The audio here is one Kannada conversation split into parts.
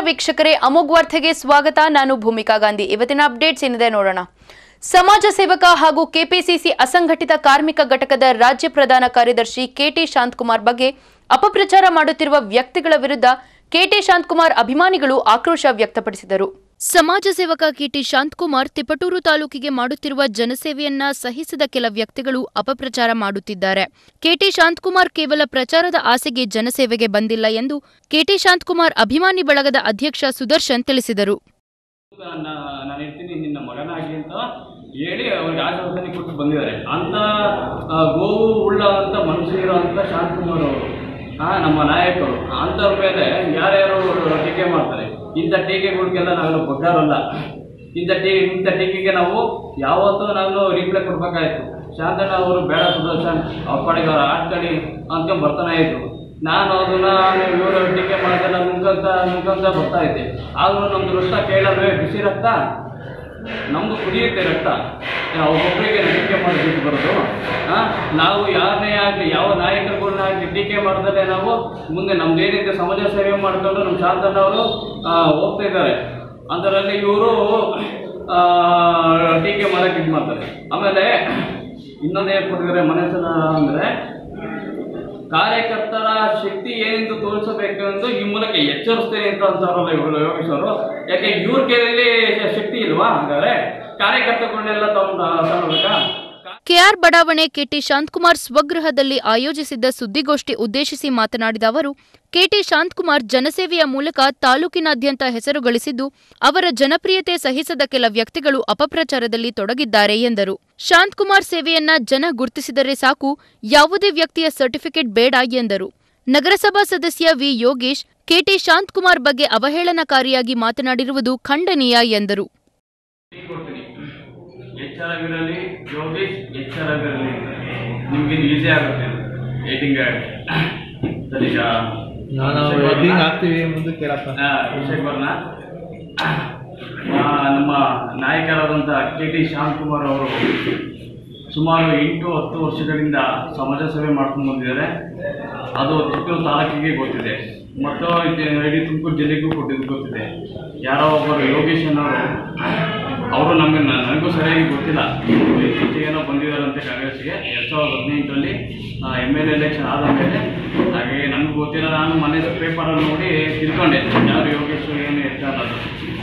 ವೀಕ್ಷಕರೇ, ಅಮೋಘ್ ವಾರ್ತೆಗೆ ಸ್ವಾಗತ. ನಾನು ಭೂಮಿಕಾ ಗಾಂಧಿ. ಇವತ್ತಿನ ಅಪ್ಡೇಟ್ಸ್ ಏನಿದೆ ನೋಡೋಣ. ಸಮಾಜ ಸೇವಕ ಹಾಗೂ ಕೆಪಿಸಿಸಿ ಅಸಂಘಟಿತ ಕಾರ್ಮಿಕ ಘಟಕದ ರಾಜ್ಯ ಪ್ರಧಾನ ಕಾರ್ಯದರ್ಶಿ ಕೆಟಿ ಶಾಂತಕುಮಾರ್ ಬಗ್ಗೆ ಅಪಪ್ರಚಾರ ಮಾಡುತ್ತಿರುವ ವ್ಯಕ್ತಿಗಳ ವಿರುದ್ಧ ಕೆಟಿ ಶಾಂತಕುಮಾರ್ ಅಭಿಮಾನಿಗಳು ಆಕ್ರೋಶ ವ್ಯಕ್ತಪಡಿಸಿದರು. ಸಮಾಜ ಸೇವಕ ಕೆಟಿ ಶಾಂತಕುಮಾರ್ ತಿಪಟೂರು ತಾಲೂಕಿಗೆ ಮಾಡುತ್ತಿರುವ ಜನಸೇವೆಯನ್ನ ಸಹಿಸದ ಕೆಲ ವ್ಯಕ್ತಿಗಳು ಅಪಪ್ರಚಾರ ಮಾಡುತ್ತಿದ್ದಾರೆ. ಕೆಟಿ ಶಾಂತಕುಮಾರ್ ಕೇವಲ ಪ್ರಚಾರದ ಆಸೆಗೆ ಜನಸೇವೆಗೆ ಬಂದಿಲ್ಲ ಎಂದು ಕೆಟಿ ಶಾಂತಕುಮಾರ್ ಅಭಿಮಾನಿ ಬಳಗದ ಅಧ್ಯಕ್ಷ ಸುದರ್ಶನ್ ತಿಳಿಸಿದರು. ನಾನು ಇರ್ತೀನಿ ನಿನ್ನ ಮಗನಾಗಿ ಅಂತ ಹೇಳಿ ಅವ್ರಿಗೆ ಆಶ್ವಾಸನೆ ಕೊಟ್ಟು ಬಂದಿದ್ದಾರೆ. ಅಂತ ಗೋವು ಉಳ್ಳ ಅಂತ ಮನುಷ್ಯರು ಅಂತ ಶಾಂತಕುಮಾರ್ ಅವರು ನಮ್ಮ ನಾಯಕರು ಅಂಥವ್ರ ಮೇಲೆ ಯಾರ್ಯಾರು ಟೀಕೆ ಮಾಡ್ತಾರೆ. ಇಂಥ ಟೀಕೆಗಳಿಗೆಲ್ಲ ನಾವೆಲ್ಲ ಬಗ್ಗಾರಲ್ಲ. ಇಂಥ ಟೀಕೆಗೆ ನಾವು ಯಾವತ್ತೂ ನಾನು ರಿಪ್ಲೈ ಕೊಡ್ಬೇಕಾಯ್ತು. ಶಾಂತಣ್ಣ ಅವರು ಬೇಡ ಸುದರ್ಶನ್ ಅವ್ರ ಪಾಡಿಗೆ ಅವ್ರು ಆಡ್ಕೊಳ್ಳಿ ಅಂದ್ಕೊಂಡು ಬರ್ತಾನೆ ಇದ್ರು. ನಾನು ಅದನ್ನ ಇವರು ಟೀಕೆ ಮಾಡೋದೆಲ್ಲ ನುಂಕಂತ ಬರ್ತಾ ಇದ್ದೆ. ಆದರೂ ನಮ್ಮದು ರಕ್ತ ಕೇಳಲ್ವೇ? ಬಿಸಿ ರಕ್ತ ನಮ್ಮದು ಕುದಿಯುತ್ತೆ ರಕ್ತ. ಒಬ್ಬೊಬ್ಬರಿಗೆ ಟೀಕೆ ಮಾಡೋದಕ್ಕೆ ಬರೋದು. ನಾವು ಯಾರನ್ನೇ ಆಗಲಿ, ಯಾವ ನಾಯಕರುಗಳನ್ನ ಆಗಲಿ ಟೀಕೆ ಮಾಡಿದ್ರೆ ನಾವು ಮುಂದೆ ನಮ್ದೇನಿದೆ ಸಮಾಜ ಸೇವೆ ಮಾಡಿಕೊಂಡು ನಮ್ಮ ಶಾಂತಣ್ಣ ಅವರು ಹೋಗ್ತಾ ಇದ್ದಾರೆ. ಅದರಲ್ಲಿ ಇವರು ಟೀಕೆ ಮಾಡೋಕ್ಕೆ ಇದು ಮಾಡ್ತಾರೆ. ಆಮೇಲೆ ಇನ್ನೊಂದು ಏನು ಕೊಟ್ಟಿದ್ದಾರೆ ಮನಸ್ಸನ್ನ ಅಂದರೆ, ಕಾರ್ಯಕರ್ತರ ಶಕ್ತಿ ಏನೆಂದು ತೋರಿಸಬೇಕು ಎಂದು ಈ ಮೂಲಕ ಎಚ್ಚರಿಸ್ತೇನೆ ಅಂತ ಅಂತಾರಲ್ಲ ಇವರು ಯೋಗೇಶ್ ಅವರು. ಯಾಕೆ ಇವ್ರ ಕೈಯಲ್ಲಿ ಶಕ್ತಿ ಇಲ್ವಾ? ಹಾಗಾದ್ರೆ ಕಾರ್ಯಕರ್ತಗಳನ್ನೆಲ್ಲ ತಗೊಳ್ಬೇಕಾ? ಕೆಆರ್ ಬಡಾವಣೆ ಕೆಟಿ ಶಾಂತಕುಮಾರ್ ಸ್ವಗೃಹದಲ್ಲಿ ಆಯೋಜಿಸಿದ್ದ ಸುದ್ದಿಗೋಷ್ಠಿ ಉದ್ದೇಶಿಸಿ ಮಾತನಾಡಿದ ಅವರು, ಕೆಟಿ ಶಾಂತಕುಮಾರ್ ಜನಸೇವೆಯ ಮೂಲಕ ತಾಲೂಕಿನಾದ್ಯಂತ ಹೆಸರು ಗಳಿಸಿದ್ದು, ಅವರ ಜನಪ್ರಿಯತೆ ಸಹಿಸದ ಕೆಲ ವ್ಯಕ್ತಿಗಳು ಅಪಪ್ರಚಾರದಲ್ಲಿ ತೊಡಗಿದ್ದಾರೆ ಎಂದರು. ಶಾಂತಕುಮಾರ್ ಸೇವೆಯನ್ನ ಜನ ಗುರುತಿಸಿದರೆ ಸಾಕು, ಯಾವುದೇ ವ್ಯಕ್ತಿಯ ಸರ್ಟಿಫಿಕೇಟ್ ಬೇಡ ಎಂದರು. ನಗರಸಭಾ ಸದಸ್ಯ ವಿ ಯೋಗೇಶ್ ಕೆಟಿ ಶಾಂತಕುಮಾರ್ ಬಗ್ಗೆ ಅವಹೇಳನಕಾರಿಯಾಗಿ ಮಾತನಾಡಿರುವುದು ಖಂಡನೀಯ ಎಂದರು. ಎಚ್ಚರವಿರಲಿ ಯೋಗೇಶ್, ಎಚ್ಚರವಿರಲಿ. ನಿಮ್ಗೆ ಈಸಿ ಆಗುತ್ತೆ ಏಟಿಂಗ್ ಆಗ್ತೀವಿ ಮುಂದೆ ಕೇಳಪ್ಪ. ವಿಷಯಕ್ಕೆ ಬರೋಣ. ನಮ್ಮ ನಾಯಕರಾದಂಥ ಕೆಟಿ ಶಾಂತಕುಮಾರ್ ಅವರು ಸುಮಾರು 8-10 ವರ್ಷಗಳಿಂದ ಸಮಾಜ ಸೇವೆ ಮಾಡ್ಕೊಂಡು ಬಂದಿದ್ದಾರೆ. ಅದು ಚಿತ್ತೂರು ತಾಲೂಕಿಗೆ ಗೊತ್ತಿದೆ ಮತ್ತು ಇಡೀ ತುಮಕೂರು ಜಿಲ್ಲೆಗೂ ಗೊತ್ತಿದೆ. ಯಾರೋ ಒಬ್ಬರು ಯೋಗೇಶ್ ಅವರು ನನಗೂ ಸರಿಯಾಗಿ ಗೊತ್ತಿಲ್ಲ. ಇತ್ತೀಚೆಗೇನೋ ಬಂದಿದ್ದಾರಂತೆ ಕಾಂಗ್ರೆಸ್ಗೆ 2015ರಲ್ಲಿ MLA ಎಲೆಕ್ಷನ್ ಆದ ಮೇಲೆ. ಹಾಗೆ ನನಗೂ ಗೊತ್ತಿಲ್ಲ. ನಾನು ಮನೆ ಪೇಪರಲ್ಲಿ ನೋಡಿ ತಿಳ್ಕೊಂಡೆ ಯಾರು ಯೋಗೇಶ್ ಏನು ಎತ್ತ ಅನ್ನೋದು.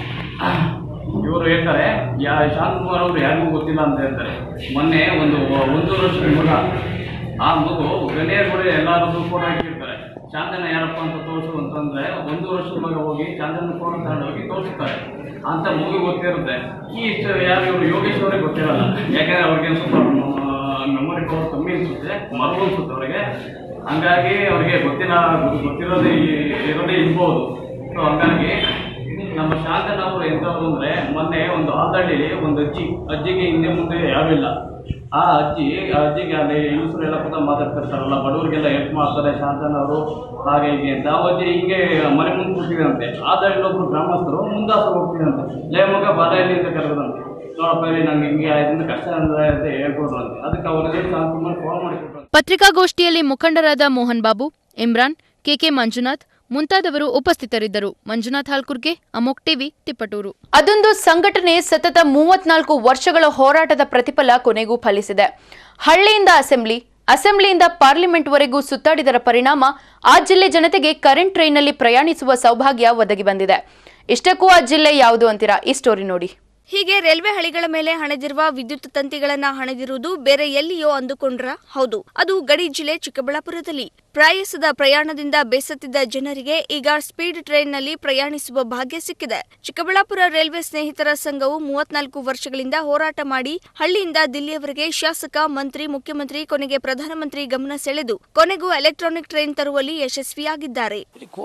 ಇವರು ಹೇಳ್ತಾರೆ ಶಾಂತಕುಮಾರ್ ಅವರು ಯಾರಿಗೂ ಗೊತ್ತಿಲ್ಲ ಅಂತ ಹೇಳ್ತಾರೆ. ಮೊನ್ನೆ ಒಂದು 1 ವರ್ಷದ ಮಗ, ಆ ಮಗು ಗಣ್ಯರು ಕೂಡ ಎಲ್ಲರದ್ದು ಫೋಟೋ ಹಾಕಿರ್ತಾರೆ. ಶಾಂತಣ್ಣ ಯಾರಪ್ಪ ಅಂತ ತೋರಿಸು ಅಂತಂದರೆ 1 ವರ್ಷದ ಮಗ ಹೋಗಿ ಶಾಂತಣ್ಣ ಫೋಟೋ ತಗೊಂಡೋಗಿ ತೋರಿಸ್ತಾರೆ. ಅಂತ ಮಗು ಗೊತ್ತಿರುತ್ತೆ. ಯಾರು ಇವರು ಯೋಗೇಶ್ ಅವರೇ ಗೊತ್ತಿರಲ್ಲ. ಯಾಕಂದರೆ ಅವ್ರಿಗೆ ಸ್ವಲ್ಪ ಮೆಮೊರಿ ಪವರ್ ಕಮ್ಮಿ ಅನಿಸುತ್ತೆ, ಮರವು ಅನಿಸುತ್ತೆ ಅವ್ರಿಗೆ. ಹಂಗಾಗಿ ಅವ್ರಿಗೆ ಗೊತ್ತಿರೋದೇ ಇರ್ಬೋದು. ಸೊ ಹಂಗಾಗಿ ನಮ್ಮ ಶಾಂತಣ್ಣ ಅವರು ಎಂಥವ್ರು ಅಂದರೆ, ಮೊನ್ನೆ ಒಂದು ಆಲ್ದಳ್ಳಿಲಿ ಒಂದು ಅಜ್ಜಿಗೆ ಹಿಂದೆ ಮುಂದೆ ಯಾರೂ ಇಲ್ಲ. ಆ ಅಜ್ಜಿಗೆ ಅಲ್ಲಿ ಹೆಂಗಸರೆಲ್ಲ ಕೂಡ ಮಾತಾಡ್ತಿರ್ತಾರಲ್ಲ, ಬಡವರಿಗೆಲ್ಲ ಹೆಲ್ಪ್ ಮಾಡ್ತಾರೆ ಶಾಂತಣ್ಣ ಅವರು ಹಾಗೆ ಹೀಗೆ ಅಂತ. ಆ ಅಜ್ಜಿ ಹಿಂಗೆ ಮನೆ ಮುಂದೆ ಕೂತಿದಂತೆ. ಆದಳ್ಳೊಬ್ರು ಗ್ರಾಮಸ್ಥರು ಮುಂದಾಸರು ಹೋಗ್ತಿದಂತೆ. ಲೇ ಮಗ ಬಾದಾಯಲ್ಲಿ ಅಂತ ಕರೆದಂತೆ. ನೋಡಪ್ಪ ನಂಗೆ ಹಿಂಗೆ ಆಯ್ತು ಕಷ್ಟ ಅಂದ್ರೆ ಅಂತ ಹೇಳ್ಕೊಡ್ರು ಅಂತೆ. ಅದಕ್ಕೆ ಅವರಿಗೆ ಶಾಂತಕುಮಾರ್ ಫೋನ್ ಮಾಡಿಕೊಟ್ರು. ಪತ್ರಿಕಾಗೋಷ್ಠಿಯಲ್ಲಿ ಮುಖಂಡರಾದ ಮೋಹನ್ ಬಾಬು, ಇಮ್ರಾನ್, ಕೆಕೆ ಮಂಜುನಾಥ್ ಮುಂತಾದವರು ಉಪಸ್ಥಿತರಿದ್ದರು. ಮಂಜುನಾಥ್ ಹಾಲ್ಕುರ್ಗೆ, ಅಮೋಕ್ ಟಿವಿ, ತಿಪಟೂರು. ಅದೊಂದು ಸಂಘಟನೆ ಸತತ 34 ವರ್ಷಗಳ ಹೋರಾಟದ ಪ್ರತಿಫಲ ಕೊನೆಗೂ ಫಲಿಸಿದೆ. ಹಳ್ಳಿಯಿಂದ ಅಸೆಂಬ್ಲಿಯಿಂದ ಪಾರ್ಲಿಮೆಂಟ್ವರೆಗೂ ಸುತ್ತಾಡಿದರ ಪರಿಣಾಮ ಆ ಜಿಲ್ಲೆ ಜನತೆಗೆ ಕರೆಂಟ್ ಟ್ರೈನ್ನಲ್ಲಿ ಪ್ರಯಾಣಿಸುವ ಸೌಭಾಗ್ಯ ಒದಗಿ ಬಂದಿದೆ. ಇಷ್ಟಕ್ಕೂ ಆ ಜಿಲ್ಲೆ ಯಾವುದು ಅಂತೀರಾ? ಈ ಸ್ಟೋರಿ ನೋಡಿ. ಹೀಗೆ ರೈಲ್ವೆ ಹಳಿಗಳ ಮೇಲೆ ಹಣೆದಿರುವ ವಿದ್ಯುತ್ ತಂತಿಗಳನ್ನ ಹಣೆದಿರುವುದು ಬೇರೆ ಎಲ್ಲಿಯೋ ಅಂದುಕೊಂಡ್ರ? ಹೌದು, ಅದು ಗಡಿ ಜಿಲ್ಲೆ ಚಿಕ್ಕಬಳ್ಳಾಪುರದಲ್ಲಿ. ಪ್ರಯಾಸದ ಪ್ರಯಾಣದಿಂದ ಬೇಸತ್ತಿದ್ದ ಜನರಿಗೆ ಈಗ ಸ್ಪೀಡ್ ಟ್ರೈನ್ನಲ್ಲಿ ಪ್ರಯಾಣಿಸುವ ಭಾಗ್ಯ ಸಿಕ್ಕಿದೆ. ಚಿಕ್ಕಬಳ್ಳಾಪುರ ರೈಲ್ವೆ ಸ್ನೇಹಿತರ ಸಂಘವು 34 ವರ್ಷಗಳಿಂದ ಹೋರಾಟ ಮಾಡಿ ಹಳ್ಳಿಯಿಂದ ದಿಲ್ಲಿಯವರೆಗೆ ಶಾಸಕ, ಮಂತ್ರಿ, ಮುಖ್ಯಮಂತ್ರಿ, ಕೊನೆಗೆ ಪ್ರಧಾನಮಂತ್ರಿ ಗಮನ ಸೆಳೆದು ಕೊನೆಗೂ ಎಲೆಕ್ಟ್ರಾನಿಕ್ ಟ್ರೈನ್ ತರುವಲ್ಲಿ ಯಶಸ್ವಿಯಾಗಿದ್ದಾರೆ.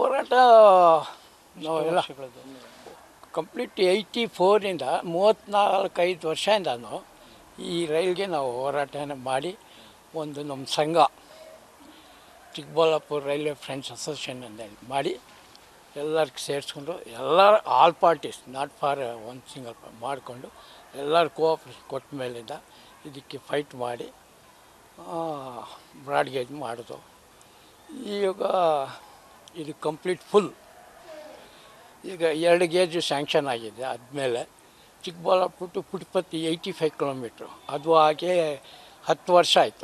ಕಂಪ್ಲೀಟ್ 84ರಿಂದ 34-5 ವರ್ಷದಿಂದನೂ ಈ ರೈಲ್ಗೆ ನಾವು ಹೋರಾಟನ ಮಾಡಿ ಒಂದು ನಮ್ಮ ಸಂಘ ಚಿಕ್ಕಬಳ್ಳಾಪುರ ರೈಲ್ವೆ ಫ್ರೆಂಡ್ಸ್ ಅಸೋಸಿಯೇಷನ್ ಅಂತ ಮಾಡಿ ಎಲ್ಲರಿಗೂ ಸೇರಿಸ್ಕೊಂಡು ಎಲ್ಲರ all parties not for one single ಮಾಡಿಕೊಂಡು ಎಲ್ಲರೂ ಕೋಆಪ್ರೇಷನ್ ಕೊಟ್ಟ ಮೇಲಿಂದ ಇದಕ್ಕೆ ಫೈಟ್ ಮಾಡಿ ಬ್ರಾಡ್ಗೇಜ್ ಮಾಡೋದು. ಈಗ ಇದು ಕಂಪ್ಲೀಟ್ ಫುಲ್ ಈಗ 2 ಗೇಜು ಸ್ಯಾಂಕ್ಷನ್ ಆಗಿದೆ. ಆದಮೇಲೆ ಚಿಕ್ಕಬಳ್ಳಾಪುರ ಟು ಪುಟ್ಪತ್ತಿ 85 ಕಿಲೋಮೀಟ್ರು, ಅದು ಹಾಗೆ 10 ವರ್ಷ ಆಯಿತು.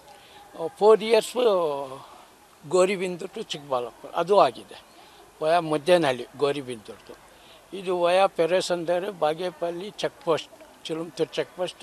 4 ಇಯರ್ಸು ಗೋರಿಬಿಂದೂರು ಟು ಚಿಕ್ಕಬಳ್ಳಾಪುರ ಅದು ಆಗಿದೆ. ವಯಾ ಮಧ್ಯನಹಳ್ಳಿ ಗೋರಿಬಿಂದೂರ್ದು. ಇದು via Peresandra Bagepalli check post, Chilamathur check post.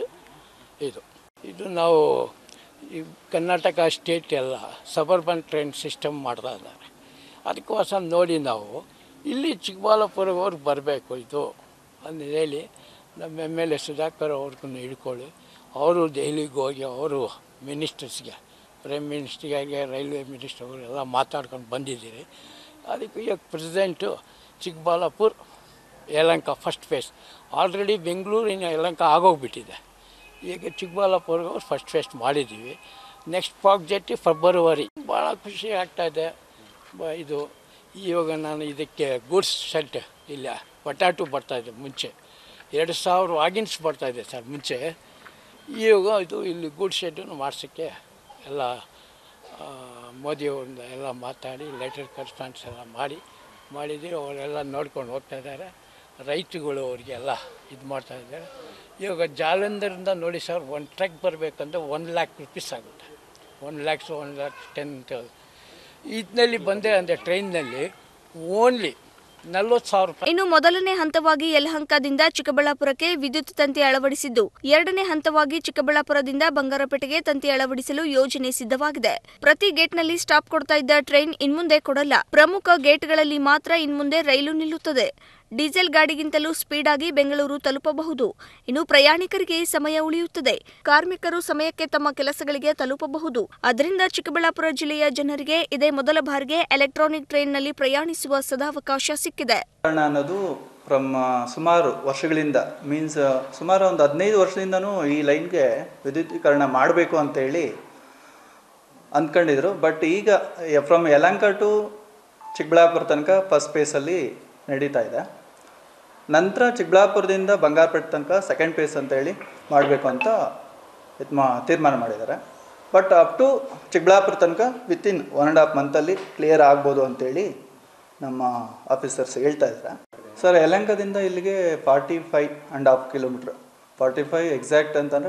ಇದು ನಾವು ಈ ಕರ್ನಾಟಕ ಸ್ಟೇಟ್ ಎಲ್ಲ ಸಬರ್ಬನ್ ಟ್ರೈನ್ ಸಿಸ್ಟಮ್ ಮಾಡ್ತಾ ಇದ್ದಾರೆ. ಅದಕ್ಕೋಸ್ಕರ ನೋಡಿ ನಾವು ಇಲ್ಲಿ ಚಿಕ್ಕಬಳ್ಳಾಪುರವ್ರಿಗೆ ಬರಬೇಕು ಇದು ಅಂತ ಹೇಳಿ ನಮ್ಮ MLA ಸುಧಾಕರ್ ಅವ್ರಿಗೂ ಹಿಡ್ಕೊಳ್ಳಿ. ಅವರು ದೆಹಲಿಗೆ ಹೋಗಿ ಅವರು ಮಿನಿಸ್ಟರ್ಸ್ಗೆ, ಪ್ರೈಮ್ ಮಿನಿಸ್ಟ್ರಿಗೆ, ರೈಲ್ವೆ ಮಿನಿಸ್ಟರ್ ಅವರೆಲ್ಲ ಮಾತಾಡ್ಕೊಂಡು ಬಂದಿದ್ದೀರಿ. ಅದಕ್ಕೆ ಈಗ president Chikkaballapura Yelahanka first phase, already ಬೆಂಗಳೂರಿನ ಯಲಹಂಕ ಆಗೋಗ್ಬಿಟ್ಟಿದೆ. ಈಗ ಚಿಕ್ಕಬಳ್ಳಾಪುರ ಫಸ್ಟ್ ಫೇಸ್ ಮಾಡಿದ್ದೀವಿ. Next project February. ಭಾಳ ಖುಷಿ ಆಗ್ತಾಯಿದೆ. ಇದು ಇವಾಗ ನಾನು ಇದಕ್ಕೆ ಗೂಡ್ಸ್ ಶೆಡ್ ಇಲ್ಲ ಪಟಾಟು ಬರ್ತಾಯಿದೆ. ಮುಂಚೆ 2000 ವಾಗಿನ್ಸ್ ಬರ್ತಾಯಿದೆ ಸರ್ ಮುಂಚೆ. ಇವಾಗ ಇದು ಇಲ್ಲಿ ಗೂಡ್ಸ್ ಶೆಡ್ಡನ್ನು ಮಾಡಿಸೋಕ್ಕೆ ಎಲ್ಲ ಮೋದಿಯವ್ರಿಂದ ಎಲ್ಲ ಮಾತಾಡಿ ಲೆಟರ್ ಕರೆಸ್ಪಾಂಡ್ಸ್ ಎಲ್ಲ ಮಾಡಿದ್ದೀವಿ. ಅವರೆಲ್ಲ ನೋಡ್ಕೊಂಡು ಹೋಗ್ತಾ ಇದ್ದಾರೆ. ರೈತರುಗಳು ಅವರಿಗೆಲ್ಲ ಇದು ಮಾಡ್ತಾಯಿದ್ದಾರೆ. ಇವಾಗ ಜಾಲಂಧರಿಂದ ನೋಡಿ ಸರ್, 1 ಟ್ರಕ್ ಬರಬೇಕಂದ್ರೆ 1 lakh rupees ಆಗುತ್ತೆ. 1 lakhs ಇದರಲ್ಲಿ ಬಂದೆ ಅಂದರೆ ಟ್ರೈನ್ನಲ್ಲಿ ಓನ್ಲಿ 40,000 ರೂಪಾಯಿ. ಇನ್ನು ಮೊದಲನೇ ಹಂತವಾಗಿ ಯಲಹಂಕದಿಂದ ಚಿಕ್ಕಬಳ್ಳಾಪುರಕ್ಕೆ ವಿದ್ಯುತ್ ತಂತಿ ಅಳವಡಿಸಿದ್ದು, 2ನೇ ಹಂತವಾಗಿ ಚಿಕ್ಕಬಳ್ಳಾಪುರದಿಂದ ಬಂಗಾರಪೇಟೆಗೆ ತಂತಿ ಅಳವಡಿಸಲು ಯೋಜನೆ ಸಿದ್ಧವಾಗಿದೆ. ಪ್ರತಿ ಗೇಟ್ನಲ್ಲಿ ಸ್ಟಾಪ್ ಕೊಡ್ತಾ ಇದ್ದ ಟ್ರೈನ್ ಇನ್ಮುಂದೆ ಕೊಡಲ್ಲ. ಪ್ರಮುಖ ಗೇಟ್ಗಳಲ್ಲಿ ಮಾತ್ರ ಇನ್ಮುಂದೆ ರೈಲು ನಿಲ್ಲುತ್ತದೆ. ಡೀಸೆಲ್ ಗಾಡಿಗಿಂತಲೂ ಸ್ಪೀಡ್ ಆಗಿ ಬೆಂಗಳೂರು ತಲುಪಬಹುದು. ಇನ್ನು ಪ್ರಯಾಣಿಕರಿಗೆ ಸಮಯ ಉಳಿಯುತ್ತದೆ. ಕಾರ್ಮಿಕರು ಸಮಯಕ್ಕೆ ತಮ್ಮ ಕೆಲಸಗಳಿಗೆ ತಲುಪಬಹುದು. ಅದರಿಂದ ಚಿಕ್ಕಬಳ್ಳಾಪುರ ಜಿಲ್ಲೆಯ ಜನರಿಗೆ ಇದೇ ಮೊದಲ ಬಾರಿಗೆ ಎಲೆಕ್ಟ್ರಾನಿಕ್ ಟ್ರೈನ್ನಲ್ಲಿ ಪ್ರಯಾಣಿಸುವ ಸದಾವಕಾಶ ಸಿಕ್ಕಿದೆ. ಅನ್ನೋದು ಸುಮಾರು ವರ್ಷಗಳಿಂದ ಸುಮಾರು ಒಂದು 15 ವರ್ಷದಿಂದನೂ ಈ ಲೈನ್ಗೆ ವಿದ್ಯುದೀಕರಣ ಮಾಡಬೇಕು ಅಂತೇಳಿ ಅಂದ್ಕೊಂಡಿದ್ರು. ಬಟ್ ಈಗ ಫ್ರಮ್ ಯಲಹಂಕ ಟು ಚಿಕ್ಕಬಳ್ಳಾಪುರ ತನಕ ಫಸ್ಟ್ ಫೇಸಲ್ಲಿ ನಡೀತಾ ಇದೆ. ನಂತರ ಚಿಕ್ಕಬಳ್ಳಾಪುರದಿಂದ ಬಂಗಾರಪೇಟೆ ತನಕ ಸೆಕೆಂಡ್ ಫೇಸ್ ಅಂತೇಳಿ ಮಾಡಬೇಕು ಅಂತ ತೀರ್ಮಾನ ಮಾಡಿದ್ದಾರೆ. ಬಟ್ ಅಪ್ ಟು ಚಿಕ್ಕಬಳ್ಳಾಪುರ ತನಕ ವಿತಿನ್ 1.5 ಮಂತಲ್ಲಿ ಕ್ಲಿಯರ್ ಆಗ್ಬೋದು ಅಂತೇಳಿ ನಮ್ಮ ಆಫೀಸರ್ಸ್ ಹೇಳ್ತಾ ಇದ್ದಾರೆ. ಸರ್, ಯಲಹಂಕದಿಂದ ಇಲ್ಲಿಗೆ 45.5 ಕಿಲೋಮೀಟ್ರ್, 45 ಎಕ್ಸಾಕ್ಟ್ ಅಂತಂದರೆ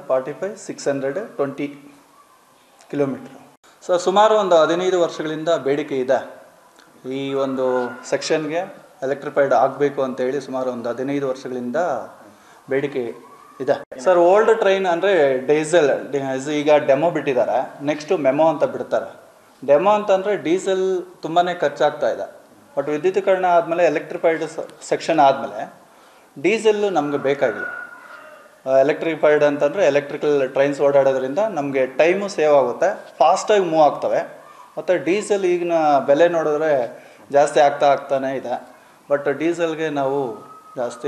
45,620 ಕಿಲೋಮೀಟ್ರ್. ಸೊ ಸುಮಾರು ಒಂದು 15 ವರ್ಷಗಳಿಂದ ಬೇಡಿಕೆ ಇದೆ. ಈ ಒಂದು ಸೆಕ್ಷನ್ಗೆ ಎಲೆಕ್ಟ್ರಿಫೈಡ್ ಆಗಬೇಕು ಅಂತೇಳಿ ಸುಮಾರು ಒಂದು 15 ವರ್ಷಗಳಿಂದ ಬೇಡಿಕೆ ಇದೆ. ಸರ್, ಓಲ್ಡ್ ಟ್ರೈನ್ ಅಂದರೆ ಡೀಸೆಲ್, ಈಗ ಡೆಮೋ ಬಿಟ್ಟಿದ್ದಾರೆ. ನೆಕ್ಸ್ಟು ಮೆಮೋ ಅಂತ ಬಿಡ್ತಾರೆ. ಡೆಮೋ ಅಂತಂದರೆ ಡೀಸೆಲ್ ತುಂಬಾ ಖರ್ಚಾಗ್ತಾ ಇದೆ. ಬಟ್ ವಿದ್ಯುದೀಕರಣ ಆದಮೇಲೆ ಎಲೆಕ್ಟ್ರಿಫೈಡ್ ಸೆಕ್ಷನ್ ಆದಮೇಲೆ ಡೀಸೆಲ್ಲು ನಮಗೆ ಬೇಕಾಗಿಲ್ಲ. ಎಲೆಕ್ಟ್ರಿಫೈಡ್ ಅಂತಂದರೆ ಎಲೆಕ್ಟ್ರಿಕಲ್ ಟ್ರೈನ್ಸ್ ಓಡಾಡೋದ್ರಿಂದ ನಮಗೆ ಟೈಮು ಸೇವ್ ಆಗುತ್ತೆ, ಫಾಸ್ಟಾಗಿ ಮೂವ್ ಆಗ್ತವೆ. ಮತ್ತು ಡೀಸೆಲ್ ಈಗಿನ ಬೆಲೆ ನೋಡಿದ್ರೆ ಜಾಸ್ತಿ ಆಗ್ತಾನೇ ಇದೆ. ಬಟ್ ಡೀಸೆಲ್ಗೆ ನಾವು ಜಾಸ್ತಿ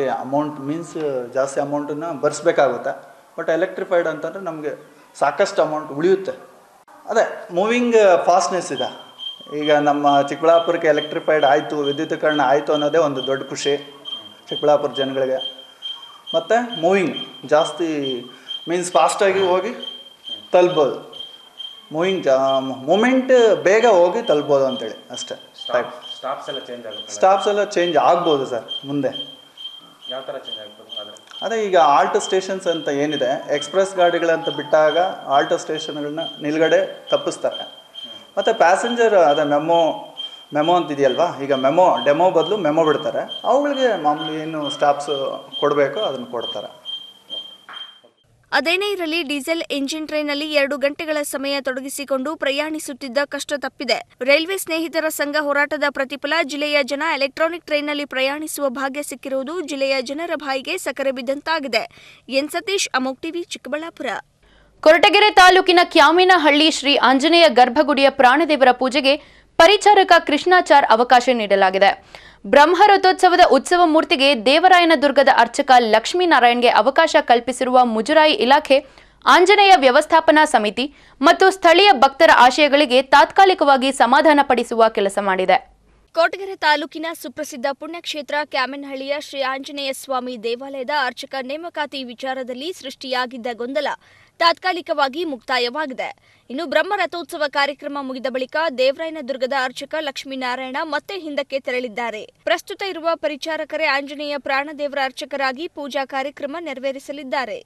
ಅಮೌಂಟನ್ನು ಭರಿಸ್ಬೇಕಾಗುತ್ತೆ. ಬಟ್ ಎಲೆಕ್ಟ್ರಿಫೈಡ್ ಅಂತಂದರೆ ನಮಗೆ ಸಾಕಷ್ಟು ಅಮೌಂಟ್ ಉಳಿಯುತ್ತೆ. ಅದೇ ಮೂವಿಂಗ್ ಫಾಸ್ಟ್ನೆಸ್ ಇದೆ. ಈಗ ನಮ್ಮ ಚಿಕ್ಕಬಳ್ಳಾಪುರಕ್ಕೆ ಎಲೆಕ್ಟ್ರಿಫೈಡ್ ಆಯಿತು, ವಿದ್ಯುದೀಕರಣ ಆಯಿತು ಅನ್ನೋದೇ ಒಂದು ದೊಡ್ಡ ಖುಷಿ ಚಿಕ್ಕಬಳ್ಳಾಪುರ ಜನಗಳಿಗೆ. ಮತ್ತು ಮೂವಿಂಗ್ ಜಾಸ್ತಿ ಫಾಸ್ಟಾಗಿ ಹೋಗಿ ತಲುಪ್ಬೋದು. ಮೂಮೆಂಟ್ ಬೇಗ ಹೋಗಿ ತಲುಪ್ಬೋದು ಅಂತೇಳಿ ಅಷ್ಟೇ. ಸ್ಟಾಪ್ಸ್ ಎಲ್ಲ ಚೇಂಜ್ ಆಗ್ಬೋದು ಸರ್ ಮುಂದೆ. ಯಾವ ಥರ ಚೇಂಜ್ ಆಗ್ಬೋದು? ಅದೇ ಈಗ ಆಲ್ಟೋ ಸ್ಟೇಷನ್ಸ್ ಅಂತ ಏನಿದೆ, ಎಕ್ಸ್ಪ್ರೆಸ್ ಗಾಡಿಗಳಂತ ಬಿಟ್ಟಾಗ ಆಲ್ಟೋ ಸ್ಟೇಷನ್ಗಳನ್ನ ನಿಲ್ಗಡೆ ತಪ್ಪಿಸ್ತಾರೆ. ಮತ್ತು ಪ್ಯಾಸೆಂಜರ್ ಅದೇ ಮೆಮೋ ಅಂತಿದೆಯಲ್ವಾ, ಈಗ ಡೆಮೋ ಬದಲು ಮೆಮೋ ಬಿಡ್ತಾರೆ. ಅವುಗಳಿಗೆ ಮಾಮೂಲಿ ಏನು ಸ್ಟಾಪ್ಸ್ ಕೊಡಬೇಕೋ ಅದನ್ನು ಕೊಡ್ತಾರೆ. ಅದೇನೇ ಇರಲಿ, ಡೀಸೆಲ್ ಎಂಜಿನ್ ಟ್ರೈನ್ನಲ್ಲಿ 2 ಗಂಟೆಗಳ ಸಮಯ ತೊಡಗಿಸಿಕೊಂಡು ಪ್ರಯಾಣಿಸುತ್ತಿದ್ದ ಕಷ್ಟ ತಪ್ಪಿದೆ. ರೈಲ್ವೆ ಸ್ನೇಹಿತರ ಸಂಘ ಹೋರಾಟದ ಪ್ರತಿಫಲ ಜಿಲ್ಲೆಯ ಜನ ಎಲೆಕ್ಟ್ರಾನಿಕ್ ಟ್ರೈನ್ನಲ್ಲಿ ಪ್ರಯಾಣಿಸುವ ಭಾಗ್ಯ ಸಿಕ್ಕಿರುವುದು ಜಿಲ್ಲೆಯ ಜನರ ಬಾಯಿಗೆ ಸಕ್ಕರೆ ಬಿದ್ದಂತಾಗಿದೆ. ಎನ್ ಸತೀಶ್, ಅಮೋಕ್ ಟಿವಿ, ಚಿಕ್ಕಬಳ್ಳಾಪುರ. ಕೊರಟಗೆರೆ ತಾಲೂಕಿನ ಕ್ಯಾಮೇನಹಳ್ಳಿ ಶ್ರೀ ಆಂಜನೇಯ ಗರ್ಭಗುಡಿಯ ಪ್ರಾಣದೇವರ ಪೂಜೆಗೆ ಪರಿಚಾರಕ ಕೃಷ್ಣಾಚಾರ್ ಅವಕಾಶ ನೀಡಲಾಗಿದೆ. ಬ್ರಹ್ಮರಥೋತ್ಸವದ ಉತ್ಸವ ಮೂರ್ತಿಗೆ ದೇವರಾಯನದುರ್ಗದ ಅರ್ಚಕ ಲಕ್ಷ್ಮೀನಾರಾಯಣ್ಗೆ ಅವಕಾಶ ಕಲ್ಪಿಸಿರುವ ಮುಜರಾಯಿ ಇಲಾಖೆ, ಆಂಜನೇಯ ವ್ಯವಸ್ಥಾಪನಾ ಸಮಿತಿ ಮತ್ತು ಸ್ಥಳೀಯ ಭಕ್ತರ ಆಶಯಗಳಿಗೆ ತಾತ್ಕಾಲಿಕವಾಗಿ ಸಮಾಧಾನಪಡಿಸುವ ಕೆಲಸ ಮಾಡಿದೆ. ಕೊರಟಗೆರೆ ತಾಲೂಕಿನ ಸುಪ್ರಸಿದ್ಧ ಪುಣ್ಯಕ್ಷೇತ್ರ ಕ್ಯಾಮೆನಹಳ್ಳಿಯ ಶ್ರೀ ಆಂಜನೇಯ ಸ್ವಾಮಿ ದೇವಾಲಯದ ಅರ್ಚಕ ನೇಮಕಾತಿ ವಿಚಾರದಲ್ಲಿ ಸೃಷ್ಟಿಯಾಗಿದ್ದ ಗೊಂದಲ ತಾತ್ಕಾಲಿಕವಾಗಿ ಮುಕ್ತಾಯವಾಗಿದೆ. ಇನ್ನು ಬ್ರಹ್ಮ ರಥೋತ್ಸವ ಕಾರ್ಯಕ್ರಮ ಮುಗಿದ ಬಳಿಕ ದೇವರಾಯನದುರ್ಗದ ಅರ್ಚಕ ಲಕ್ಷ್ಮೀನಾರಾಯಣ ಮತ್ತೆ ಹಿಂದಕ್ಕೆ ತೆರಳಿದ್ದಾರೆ. ಪ್ರಸ್ತುತ ಇರುವ ಪರಿಚಾರಕರೇ ಆಂಜನೇಯ ಪ್ರಾಣದೇವರ ಅರ್ಚಕರಾಗಿ ಪೂಜಾ ಕಾರ್ಯಕ್ರಮ ನೆರವೇರಿಸಲಿದ್ದಾರೆ.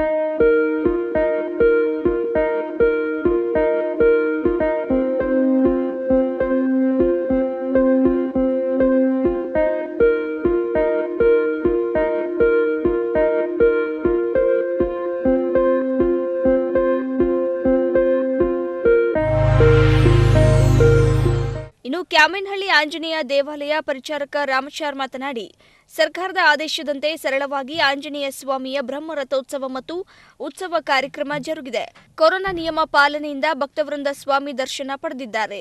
ಇನ್ನು ಕ್ಯಾಮೆನಹಳ್ಳಿ ಆಂಜನೇಯ ದೇವಾಲಯ ಪರಿಚಾರಕ ರಾಮಚಾರ್ ಮಾತನಾಡಿ, ಸರ್ಕಾರದ ಆದೇಶದಂತೆ ಸರಳವಾಗಿ ಆಂಜನೇಯ ಸ್ವಾಮಿಯ ಬ್ರಹ್ಮ ರಥೋತ್ಸವ ಮತ್ತು ಉತ್ಸವ ಕಾರ್ಯಕ್ರಮ ಜರುಗಿದೆ. ಕೊರೋನಾ ನಿಯಮ ಪಾಲನೆಯಿಂದ ಭಕ್ತವೃಂದ ಸ್ವಾಮಿ ದರ್ಶನ ಪಡೆದಿದ್ದಾರೆ.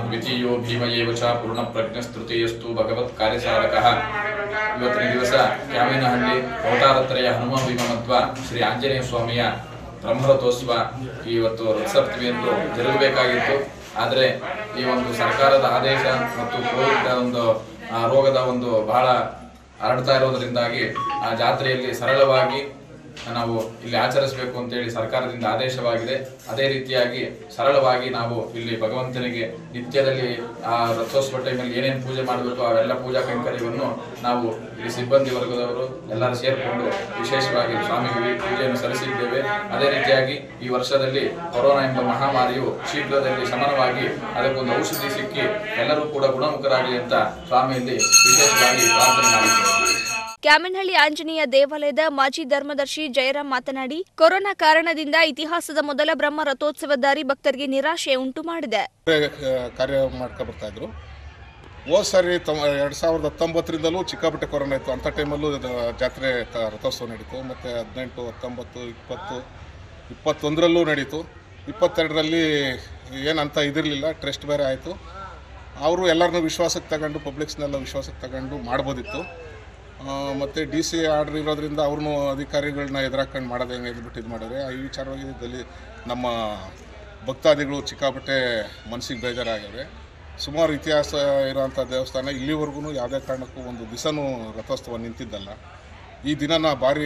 ಇವತ್ತಿನ ದಿವಸ ಕ್ಯಾಮೆನಹಳ್ಳಿ ಅವತಾರತ್ರಯ ಹನುಮ ಭೀಮಮತ್ವ ಶ್ರೀ ಆಂಜನೇಯ ಸ್ವಾಮಿಯ ಬ್ರಹ್ಮರಥೋತ್ಸವ ಇವತ್ತು ರಥಸಪ್ತಮಿಯಂದು ಜರುಗಬೇಕಾಗಿತ್ತು. ಆದರೆ ಈ ಒಂದು ಸರ್ಕಾರದ ಆದೇಶ ಮತ್ತು ಕೋವಿಡ್ ಒಂದು ರೋಗದ ಒಂದು ಬಹಳ ಹರಡ್ತಾ ಇರೋದರಿಂದಾಗಿ ಆ ಜಾತ್ರೆಯಲ್ಲಿ ಸರಳವಾಗಿ ನಾವು ಇಲ್ಲಿ ಆಚರಿಸಬೇಕು ಅಂತೇಳಿ ಸರ್ಕಾರದಿಂದ ಆದೇಶವಾಗಿದೆ. ಅದೇ ರೀತಿಯಾಗಿ ಸರಳವಾಗಿ ನಾವು ಇಲ್ಲಿ ಭಗವಂತನಿಗೆ ನಿತ್ಯದಲ್ಲಿ ಆ ರಥೋತ್ಸವ ಟೈಮಲ್ಲಿ ಏನೇನು ಪೂಜೆ ಮಾಡಬೇಕು ಅವೆಲ್ಲ ಪೂಜಾ ಕೈಂಕರ್ಯವನ್ನು ನಾವು ಇಲ್ಲಿ ಸಿಬ್ಬಂದಿ ವರ್ಗದವರು ಎಲ್ಲರೂ ಸೇರಿಕೊಂಡು ವಿಶೇಷವಾಗಿ ಸ್ವಾಮಿಗೆ ಪೂಜೆಯನ್ನು ಸಲ್ಲಿಸಿದ್ದೇವೆ. ಅದೇ ರೀತಿಯಾಗಿ ಈ ವರ್ಷದಲ್ಲಿ ಕೊರೋನಾ ಎಂಬ ಮಹಾಮಾರಿಯು ಶೀಘ್ರದಲ್ಲಿ ಶಮನವಾಗಿ ಅದಕ್ಕೊಂದು ಔಷಧಿ ಸಿಕ್ಕಿ ಎಲ್ಲರೂ ಕೂಡ ಗುಣಮುಖರಾಗಲಿ ಅಂತ ಸ್ವಾಮಿಯಲ್ಲಿ ವಿಶೇಷವಾಗಿ ಪ್ರಾರ್ಥನೆ ಮಾಡಿದ್ದೇವೆ. ಕ್ಯಾಮೆನಹಳ್ಳಿ ಆಂಜನೇಯ ದೇವಾಲಯದ ಮಾಜಿ ಧರ್ಮದರ್ಶಿ ಜಯರಾಮ್ ಮಾತನಾಡಿ, ಕೊರೋನಾ ಕಾರಣದಿಂದ ಇತಿಹಾಸದ ಮೊದಲ ಬ್ರಹ್ಮ ರಥೋತ್ಸವ ದಾರಿ ಭಕ್ತರಿಗೆ ನಿರಾಶೆ ಉಂಟು ಮಾಡಿದೆ. ಕಾರ್ಯ ಮಾಡ್ಕೊ ಬರ್ತಾ ಇದ್ರು. ಹೋದ ಸಾರಿ 2019ರಿಂದಲೂ ಚಿಕ್ಕಾಪಟ್ಟೆ ಕೊರೋನಾ ಇತ್ತು. ಅಂಥ ಟೈಮಲ್ಲೂ ಜಾತ್ರೆ ರಥೋತ್ಸವ ನಡೀತು. ಮತ್ತು 18, 19, 20, 21ರಲ್ಲೂ ನಡೀತು. 22ರಲ್ಲಿ ಏನಂತ ಇದಿರಲಿಲ್ಲ, ಟ್ರಸ್ಟ್ ಬೇರೆ ಆಯಿತು. ಅವರು ಎಲ್ಲರನ್ನೂ ವಿಶ್ವಾಸಕ್ಕೆ ತಗೊಂಡು ಪಬ್ಲಿಕ್ಸ್ನೆಲ್ಲ ವಿಶ್ವಾಸಕ್ಕೆ ತಗೊಂಡು ಮಾಡ್ಬೋದಿತ್ತು. ಮತ್ತು DC ಆರ್ಡ್ರ್ ಇರೋದ್ರಿಂದ ಅವ್ರನ್ನೂ ಅಧಿಕಾರಿಗಳನ್ನ ಎದುರಾಕೊಂಡು ಮಾಡೋದು ಹೆಂಗೆ ಅಂದ್ಬಿಟ್ಟು ಇದು ಮಾಡಿದ್ರೆ ಈ ವಿಚಾರವಾಗಿ ನಮ್ಮ ಭಕ್ತಾದಿಗಳು ಚಿಕ್ಕಾಪಟ್ಟೆ ಮನಸ್ಸಿಗೆ ಬೇಜಾರಾಗಿವೆ. ಸುಮಾರು ಇತಿಹಾಸ ಇರೋವಂಥ ದೇವಸ್ಥಾನ ಇಲ್ಲಿವರೆಗೂ ಯಾವುದೇ ಕಾರಣಕ್ಕೂ ಒಂದು ದಿವಸನೂ ರಥೋತ್ಸವ ನಿಂತಿದ್ದಲ್ಲ. ಈ ದಿನನ ಭಾರಿ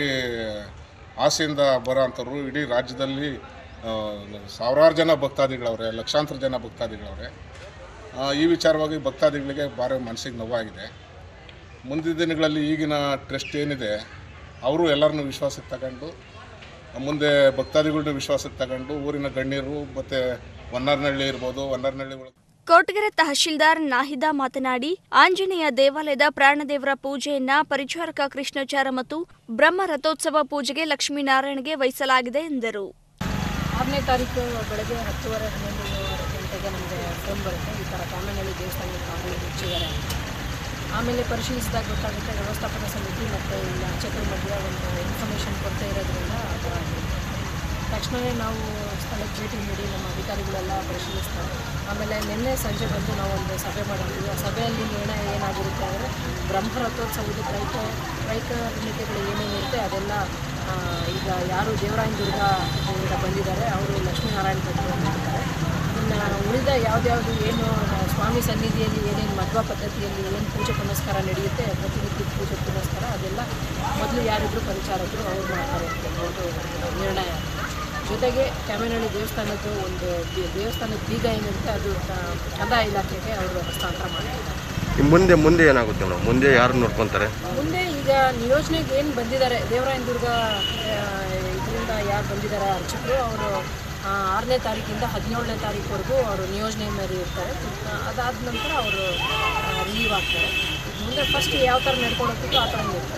ಆಸೆಯಿಂದ ಬರೋ ಅಂಥವ್ರು ಇಡೀ ರಾಜ್ಯದಲ್ಲಿ ಸಾವಿರಾರು ಜನ ಭಕ್ತಾದಿಗಳವ್ರೆ, ಲಕ್ಷಾಂತರ ಜನ ಭಕ್ತಾದಿಗಳವ್ರೆ. ಈ ವಿಚಾರವಾಗಿ ಭಕ್ತಾದಿಗಳಿಗೆ ಭಾರಿ ಮನಸ್ಸಿಗೆ ನೋವಾಗಿದೆ. ಮುಂದಿನ ದಿನಗಳಲ್ಲಿ ಈಗಿನ ಟ್ರಸ್ಟ್ ಏನಿದೆ ಅವರು ಎಲ್ಲರನ್ನೂ ವಿಶ್ವಾಸಕ್ಕೆ ತಗೊಂಡು ಮುಂದೆ ಭಕ್ತಾದಿಗಳನ್ನ ವಿಶ್ವಾಸಕ್ಕೆ ತಗೊಂಡು ಊರಿನ ಗಣ್ಯರು ಮತ್ತು ವನ್ನಾರನಹಳ್ಳಿ ಇರ್ಬೋದು, ವನ್ನಾರನಹಳ್ಳಿ ಕೊರಟಗೆರೆ ತಹಶೀಲ್ದಾರ್ ನಾಹಿದಾ ಮಾತನಾಡಿ, ಆಂಜನೇಯ ದೇವಾಲಯದ ಪ್ರಾಣದೇವರ ಪೂಜೆಯನ್ನ ಪರಿಚಾರಕ ಕೃಷ್ಣಾಚಾರ ಮತ್ತು ಬ್ರಹ್ಮ ರಥೋತ್ಸವ ಪೂಜೆಗೆ ಲಕ್ಷ್ಮೀನಾರಾಯಣಗೆ ವಹಿಸಲಾಗಿದೆ ಎಂದರು. 6ನೇ ತಾರೀಕು ಬೆಳಗ್ಗೆ 10:30, 11 ಗಂಟೆಗೆ ನಮಗೆ ಫೋನ್ ಬರುತ್ತೆ, ಈ ಥರ ಕ್ಯಾಮೆನಹಳ್ಳಿ ದೇವಸ್ಥಾನಕ್ಕೆ ಕಾನೂನು ಮುಚ್ಚಿದ್ದಾರೆ. ಆಮೇಲೆ ಪರಿಶೀಲಿಸಿದಾಗ ಗೊತ್ತಾಗುತ್ತೆ ವ್ಯವಸ್ಥಾಪನಾ ಸಮಿತಿ ಮತ್ತು ಇಲ್ಲಿ ಅರ್ಚಕರ ಮಧ್ಯೆ ಒಂದು ಇನ್ಫಾರ್ಮೇಷನ್ ಕೊಡ್ತಾ ಇರೋದ್ರಿಂದ ಆ ಥರ ತಕ್ಷಣವೇ ನಾವು ಸ್ಥಳಕ್ಕೆ ಭೇಟಿ ನೀಡಿ ನಮ್ಮ ಅಧಿಕಾರಿಗಳೆಲ್ಲ ಪರಿಶೀಲಿಸ್ತಾರೆ. ಆಮೇಲೆ ನಿನ್ನೆ ಸಂಜೆ ಬಂದು ನಾವು ಒಂದು ಸಭೆ ಮಾಡಿದ್ವಿ. ಆ ಸಭೆಯಲ್ಲಿ ನಿರ್ಣಯ ಏನಾಗಿರುತ್ತೆ ಅಂದರೆ ಬ್ರಹ್ಮ ರಥೋತ್ಸವದ ಪ್ರೈಕರ್ಮಿಕೆಗಳು ಏನೇನಿರುತ್ತೆ ಅದೆಲ್ಲ ಈಗ ಯಾರು ದೇವರಾಯನದುರ್ಗದಿಂದ ಬಂದಿದ್ದಾರೆ ಅವರು ಲಕ್ಷ್ಮೀನಾರಾಯಣ ಭಟ್ರು ಮಾಡಿದ್ದಾರೆ. ಇನ್ನು ಉಳಿದ ಯಾವ್ದ್ಯಾವುದು ಏನು ಸ್ವಾಮಿ ಸನ್ನಿಧಿಯಲ್ಲಿ ಏನೇನು ಮಧ್ವ ಪದ್ಧತಿಯಲ್ಲಿ ಏನು ಪೂಜೆ ಪುನಸ್ಕಾರ ನಡೆಯುತ್ತೆ, ಪ್ರತಿನಿತ್ಯ ಪೂಜೆ ಪುನಸ್ಕಾರ ಅದೆಲ್ಲ ಮೊದಲು ಯಾರಿದ್ರು ಪರಿಚಾರಕರು ಅವ್ರು ಮಾಡ್ತಾರೆ ಅಂತ ನಿರ್ಣಯ. ಜೊತೆಗೆ ಕ್ಯಾಮೆನಹಳ್ಳಿ ದೇವಸ್ಥಾನದ್ದು ಒಂದು ದೇವಸ್ಥಾನದ ಬೀಗ ಏನಿರುತ್ತೆ ಅದು ಕಂದಾಯ ಇಲಾಖೆಗೆ ಅವರು ಹಸ್ತಾಂತರ ಮಾಡ್ತಾರೆ. ಮುಂದೆ ಏನಾಗುತ್ತೆ ಮೇಡಮ್? ಮುಂದೆ ಯಾರು ನೋಡ್ಕೊತಾರೆ? ಮುಂದೆ ಈಗ ನಿಯೋಜನೆಗೆ ಏನು ಬಂದಿದ್ದಾರೆ ದೇವರಾಯನದುರ್ಗ ಇದರಿಂದ ಯಾರು ಬಂದಿದ್ದಾರೆ ಅರ್ಚಕರು, ಅವರು 6ನೇ ತಾರೀಕಿಂದ 17ನೇ ತಾರೀಕುವರೆಗೂ ಅವರು ನಿಯೋಜನೆ ಮೇಲೆ ಇರ್ತಾರೆ. ಅದಾದ ನಂತರ ಅವರು ರಿಲೀವ್ ಆಗ್ತಾರೆ. ಮುಂದೆ ಫಸ್ಟ್ ಯಾವ ಥರ ನಡ್ಕೊಂಡು ಹೋಗ್ತಿತ್ತು ಆ ಥರ ಇರ್ತಾರೆ.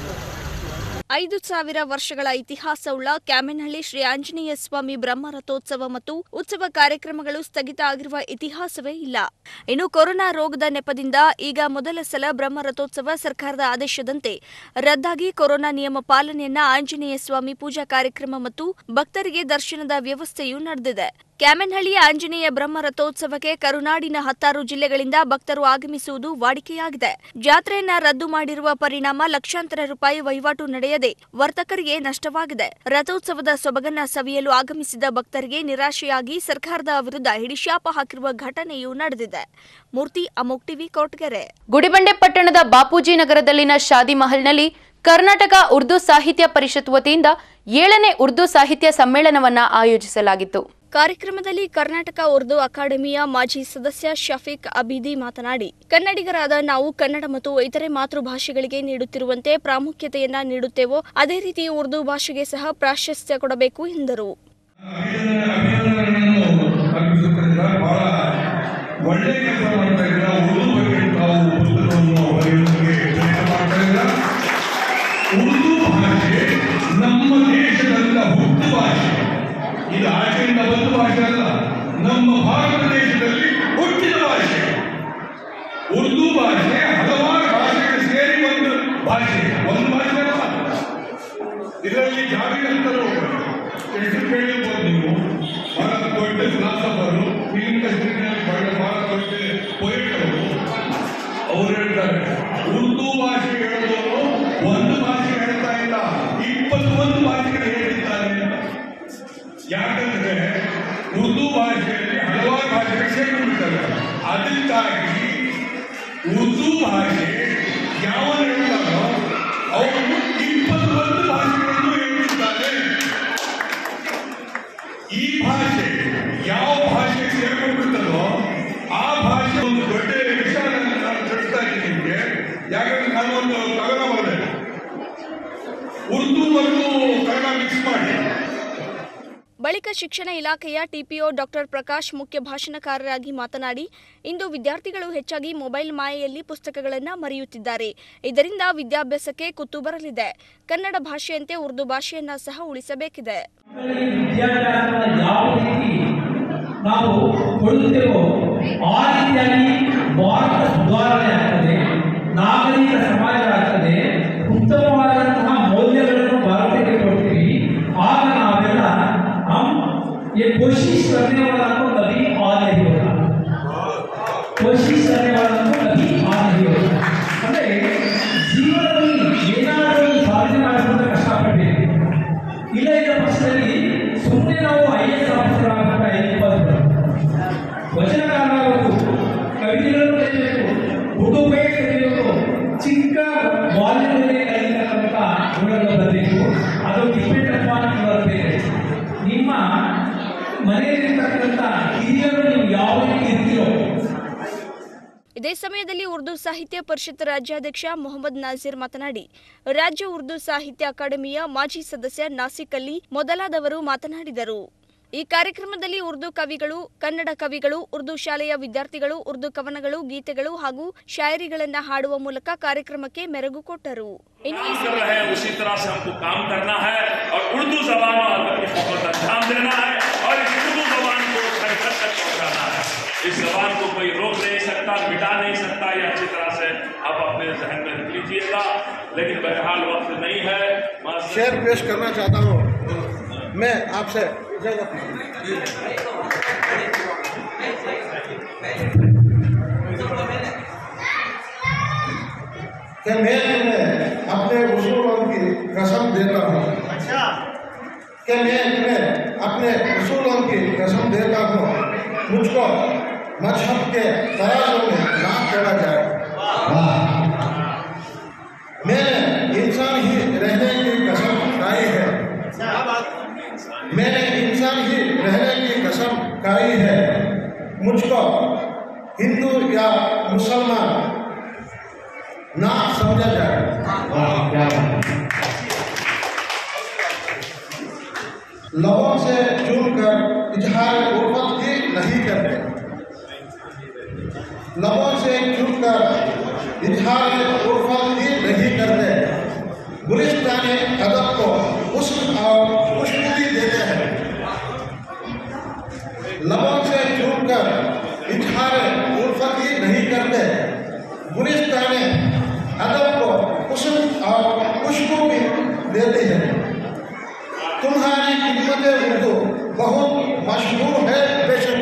5,000 ವರ್ಷಗಳ ಇತಿಹಾಸವುಳ್ಳ ಕ್ಯಾಮೆನಹಳ್ಳಿ ಶ್ರೀ ಆಂಜನೇಯ ಸ್ವಾಮಿ ಬ್ರಹ್ಮ ರಥೋತ್ಸವ ಮತ್ತು ಉತ್ಸವ ಕಾರ್ಯಕ್ರಮಗಳು ಸ್ಥಗಿತ ಆಗಿರುವ ಇತಿಹಾಸವೇ ಇಲ್ಲ. ಇನ್ನು ಕೊರೋನಾ ರೋಗದ ನೆಪದಿಂದ ಈಗ ಮೊದಲ ಸಲ ಬ್ರಹ್ಮ ರಥೋತ್ಸವ ಸರ್ಕಾರದ ಆದೇಶದಂತೆ ರದ್ದಾಗಿ ಕೊರೋನಾ ನಿಯಮ ಪಾಲನೆಯನ್ನ ಆಂಜನೇಯ ಸ್ವಾಮಿ ಪೂಜಾ ಕಾರ್ಯಕ್ರಮ ಮತ್ತು ಭಕ್ತರಿಗೆ ದರ್ಶನದ ವ್ಯವಸ್ಥೆಯೂ ನಡೆದಿದೆ. ಕ್ಯಾಮೆನಹಳ್ಳಿಯ ಆಂಜನೇಯ ಬ್ರಹ್ಮ ರಥೋತ್ಸವಕ್ಕೆ ಕರುನಾಡಿನ 16 ಜಿಲ್ಲೆಗಳಿಂದ ಭಕ್ತರು ಆಗಮಿಸುವುದು ವಾಡಿಕೆಯಾಗಿದೆ. ಜಾತ್ರೆಯನ್ನ ರದ್ದು ಮಾಡಿರುವ ಪರಿಣಾಮ ಲಕ್ಷಾಂತರ ರೂಪಾಯಿ ವಹಿವಾಟು ನಡೆಯದೆ ವರ್ತಕರಿಗೆ ನಷ್ಟವಾಗಿದೆ. ರಥೋತ್ಸವದ ಸೊಬಗನ್ನ ಸವಿಯಲು ಆಗಮಿಸಿದ ಭಕ್ತರಿಗೆ ನಿರಾಶೆಯಾಗಿ ಸರ್ಕಾರದ ವಿರುದ್ಧ ಹಿಡಿಶಾಪ ಹಾಕಿರುವ ಘಟನೆಯೂ ನಡೆದಿದೆ. ಮೂರ್ತಿ ಅಮೋಕ್ ಟಿವಿ ಕೊರಟಗೆರೆ. ಗುಡಿಬಂಡೆ ಪಟ್ಟಣದ ಬಾಪೂಜಿ ನಗರದಲ್ಲಿನ ಶಾದಿ ಮಹಲ್ನಲ್ಲಿ ಕರ್ನಾಟಕ ಉರ್ದು ಸಾಹಿತ್ಯ ಪರಿಷತ್ ವತಿಯಿಂದ 7ನೇ ಉರ್ದು ಸಾಹಿತ್ಯ ಸಮ್ಮೇಳನವನ್ನು ಆಯೋಜಿಸಲಾಗಿತ್ತು. ಕಾರ್ಯಕ್ರಮದಲ್ಲಿ ಕರ್ನಾಟಕ ಉರ್ದು ಅಕಾಡೆಮಿಯ ಮಾಜಿ ಸದಸ್ಯ ಶಫೀಕ್ ಅಬೀದಿ ಮಾತನಾಡಿ, ಕನ್ನಡಿಗರಾದ ನಾವು ಕನ್ನಡ ಮತ್ತು ಇತರೆ ಮಾತೃಭಾಷೆಗಳಿಗೆ ನೀಡುತ್ತಿರುವಂತೆ ಪ್ರಾಮುಖ್ಯತೆಯನ್ನ ನೀಡುತ್ತೇವೋ ಅದೇ ರೀತಿ ಉರ್ದು ಭಾಷೆಗೆ ಸಹ ಪ್ರಾಶಸ್ತ್ಯ ಕೊಡಬೇಕು ಎಂದರು. ಉರ್ದು ಭಾಷೆ ನಮ್ಮ ದೇಶದ ಹುಟ್ಟು ಭಾಷೆ. ಇದು ಆಚೆಯಿಂದ ಬಂದ ಭಾಷೆ ಅಲ್ಲ, ನಮ್ಮ ಭಾರತ ದೇಶದಲ್ಲಿ ಹುಟ್ಟಿದ ಭಾಷೆ. ಉರ್ದು ಭಾಷೆ ಹಲವಾರು ಭಾಷೆಗಳು ಸೇರಿ ಒಂದು ಭಾಷೆ ಅಲ್ಲ. ಇದರಲ್ಲಿ ಜಾಬಿಗಂತರು ಹೆಸರು ಕೇಳಿರ್ಬೋದು ನೀವು. ಬಹಳ ದೊಡ್ಡ ಫಿಲಾಸಫರು, ಫಿಲ್ಮ್ ಇಂಡಸ್ಟ್ರಿನಲ್ಲಿ ಬಹಳ ದೊಡ್ಡ ಪೊಯಿಟರು. ಅವರು ಹೇಳ್ತಾರೆ, ಉರ್ದು ಭಾಷೆ ಹೇಳೋದು ಒಂದು ಭಾಷೆ ಹೇಳ್ತಾ ಇಲ್ಲ, 21 ಭಾಷೆಗಳು ಹೇಳಿದ್ದಾರೆ. ಯಾಕಂದ್ರೆ ಉರ್ದು ಭಾಷೆಯಲ್ಲಿ ಹಲವಾರು ಭಾಷೆಗಳು ಸೇರಿಕೊಂಡಿದ್ದಾರೆ. ಅದಕ್ಕಾಗಿ ಉರ್ದು ಭಾಷೆ ಯಾವ ಹೇಳ್ತಾರೋ ಅವರು 21 ಭಾಷೆಗಳನ್ನು ಹೇಳಿದ್ದಾರೆ. ಈ ಭಾಷೆ ಯಾವ ಭಾಷೆ ಸೇರಿಕೊಂಡಿರ್ತದೋ ಆ ಭಾಷೆ ಒಂದು ದೊಡ್ಡ ವಿಷಯ ನಾನು ತಿಳಿಸ್ತಾ ಇದ್ದೀನಿ ನಿಮಗೆ. ಯಾಕಂದ್ರೆ ನಾನು ಒಂದು ಕನ್ನಡ ಮಾಡಿದೆ, ಉರ್ದು ಮತ್ತು ಕನ್ನಡ ಮಿಕ್ಸ್ ಮಾಡಿ. ಬಳಿಕ ಶಿಕ್ಷಣ ಇಲಾಖೆಯ ಟಿಪಿಒ ಡಾಕ್ಟರ್ ಪ್ರಕಾಶ್ ಮುಖ್ಯ ಭಾಷಣಕಾರರಾಗಿ ಮಾತನಾಡಿ, ಇಂದು ವಿದ್ಯಾರ್ಥಿಗಳು ಹೆಚ್ಚಾಗಿ ಮೊಬೈಲ್ ಮಾಯೆಯಲ್ಲಿ ಪುಸ್ತಕಗಳನ್ನು ಮರೆಯುತ್ತಿದ್ದಾರೆ. ಇದರಿಂದ ವಿದ್ಯಾಭ್ಯಾಸಕ್ಕೆ ಕುತ್ತು ಬರಲಿದೆ. ಕನ್ನಡ ಭಾಷೆಯಂತೆ ಉರ್ದು ಭಾಷೆಯನ್ನ ಸಹ ಉಳಿಸಬೇಕಿದೆ. ನಾವು ಕೊಡುತ್ತೇವೋ ಆ ರೀತಿಯಾಗಿ ಭಾರತ ಸುಧಾರಣೆ ಆಗ್ತದೆ, ನಾಗರಿಕ ಸಮಾಜ ಆಗ್ತದೆ, ಉತ್ತಮವಾದಂತಹ ಮೌಲ್ಯಗಳನ್ನು ಭಾರತಕ್ಕೆ ಕೊಡ್ತೀವಿ. ಆಗ ನಾವೆಲ್ಲ ये कोशिश करने वाला को कभी आ नहीं होगा, कोशिश करने वाला को कभी आ नहीं होगा. ಅಂದ್ರೆ ಜೀವನದಲ್ಲಿ ಏನಾದರೂ ಸಾಧನೆ ಮಾಡಲು ಕಷ್ಟಪಡಬೇಕು. ಇಲ್ಲ ಇದ್ದ ಪಕ್ಷದಲ್ಲಿ ಸುಮ್ಮನೆ ನಾವು IAS ಆಫೀಸರ್ ಆಗಬೇಕು, ವಚನಕಾರರಾಗಬೇಕು, ಕವಿತೆಗಳನ್ನು ಬರೆಯಬೇಕು, ಉರ್ದು ಪೇಜ್ ಕಲಿಯಬೇಕು, ಚಿಕ್ಕ ಬಾಲ್ಯದಲ್ಲೇ ಕಲಿತಕ್ಕಂಥ ಗುಣಗಳು ಬರಬೇಕು. ಅದು ಡಿಪೆಂಡ್ ಅಪಾನ್ ಯುವರ್ ಪೇರೆಂಟ್ಸ್. ನಿಮ್ಮ ಮನೆಯಲ್ಲಿರ್ತಕ್ಕಂಥ ಹಿರಿಯರು ನೀವು ಯಾವ ರೀತಿ ಇರ್ತೀರೋ. ಇದೇ ಸಮಯದಲ್ಲಿ ಉರ್ದು ಸಾಹಿತ್ಯ ಪರಿಷತ್ ರಾಜ್ಯಾಧ್ಯಕ್ಷ ಮೊಹಮ್ಮದ್ ನಾಜೀರ್ ಮಾತನಾಡಿ, ರಾಜ್ಯ ಉರ್ದು ಸಾಹಿತ್ಯ ಅಕಾಡೆಮಿಯ ಮಾಜಿ ಸದಸ್ಯ ನಾಸಿಕ್ ಅಲಿ ಮೊದಲಾದವರು ಮಾತನಾಡಿದರು. ಈ ಕಾರ್ಯಕ್ರಮದಲ್ಲಿ ಉರ್ದು ಕವಿಗಳು, ಕನ್ನಡ ಕವಿಗಳು, ಉರ್ದು ಶಾಲೆಯ ವಿದ್ಯಾರ್ಥಿಗಳು ಉರ್ದು ಕವನಗಳು, ಗೀತೆಗಳು ಹಾಗೂ ಶಾಯರಿಗಳನ್ನ ಹಾಡುವ ಮೂಲಕ ಕಾರ್ಯಕ್ರಮಕ್ಕೆ ಮೆರುಗು ಕೊಟ್ಟರು. उसी तरह से हमको काम करना है और उर्दू जबान और ध्यान देना है और इस उर्दू जबान को घर घर तक पहुंचाना है. इस जबान को कोई रोक नहीं सकता, मिटा नहीं सकता. ये अच्छी तरह से आप अपने जहन में रख लीजिएगा. लेकिन बहरहाल वक्त नहीं है. शेर पेश करना चाहता हूँ मैं आपसे. कि मैं तुम्हें अपने उसूलों की कसम देता हूँ. कि मैं तुम्हें अपने उसूलों की कसम देता हूँ, मुझको मजहब के तराजू में ना चढ़ा जाए. मैंने इंसान ही रहने की कसम खाई है. मैंने इंसान ही रहने की कसम खाई है. मुझको हिंदू या मुसलमान ना समझा जाए. लोगों से जुड़कर इजहार उल्फत भी नहीं करते. लोगों से जुड़कर इजहार उल्फत भी नहीं करते. गुलिस्तान अदब को हुस्न और खुशबू देते हैं. लोगों से जुड़कर इजहार उल्फत भी नहीं करते. गुलिस्तान अदब को हुस्न और खुशबू भी देते हैं. तुम्हारी खिदमत उर्दू बहुत मशहूर है बेशक।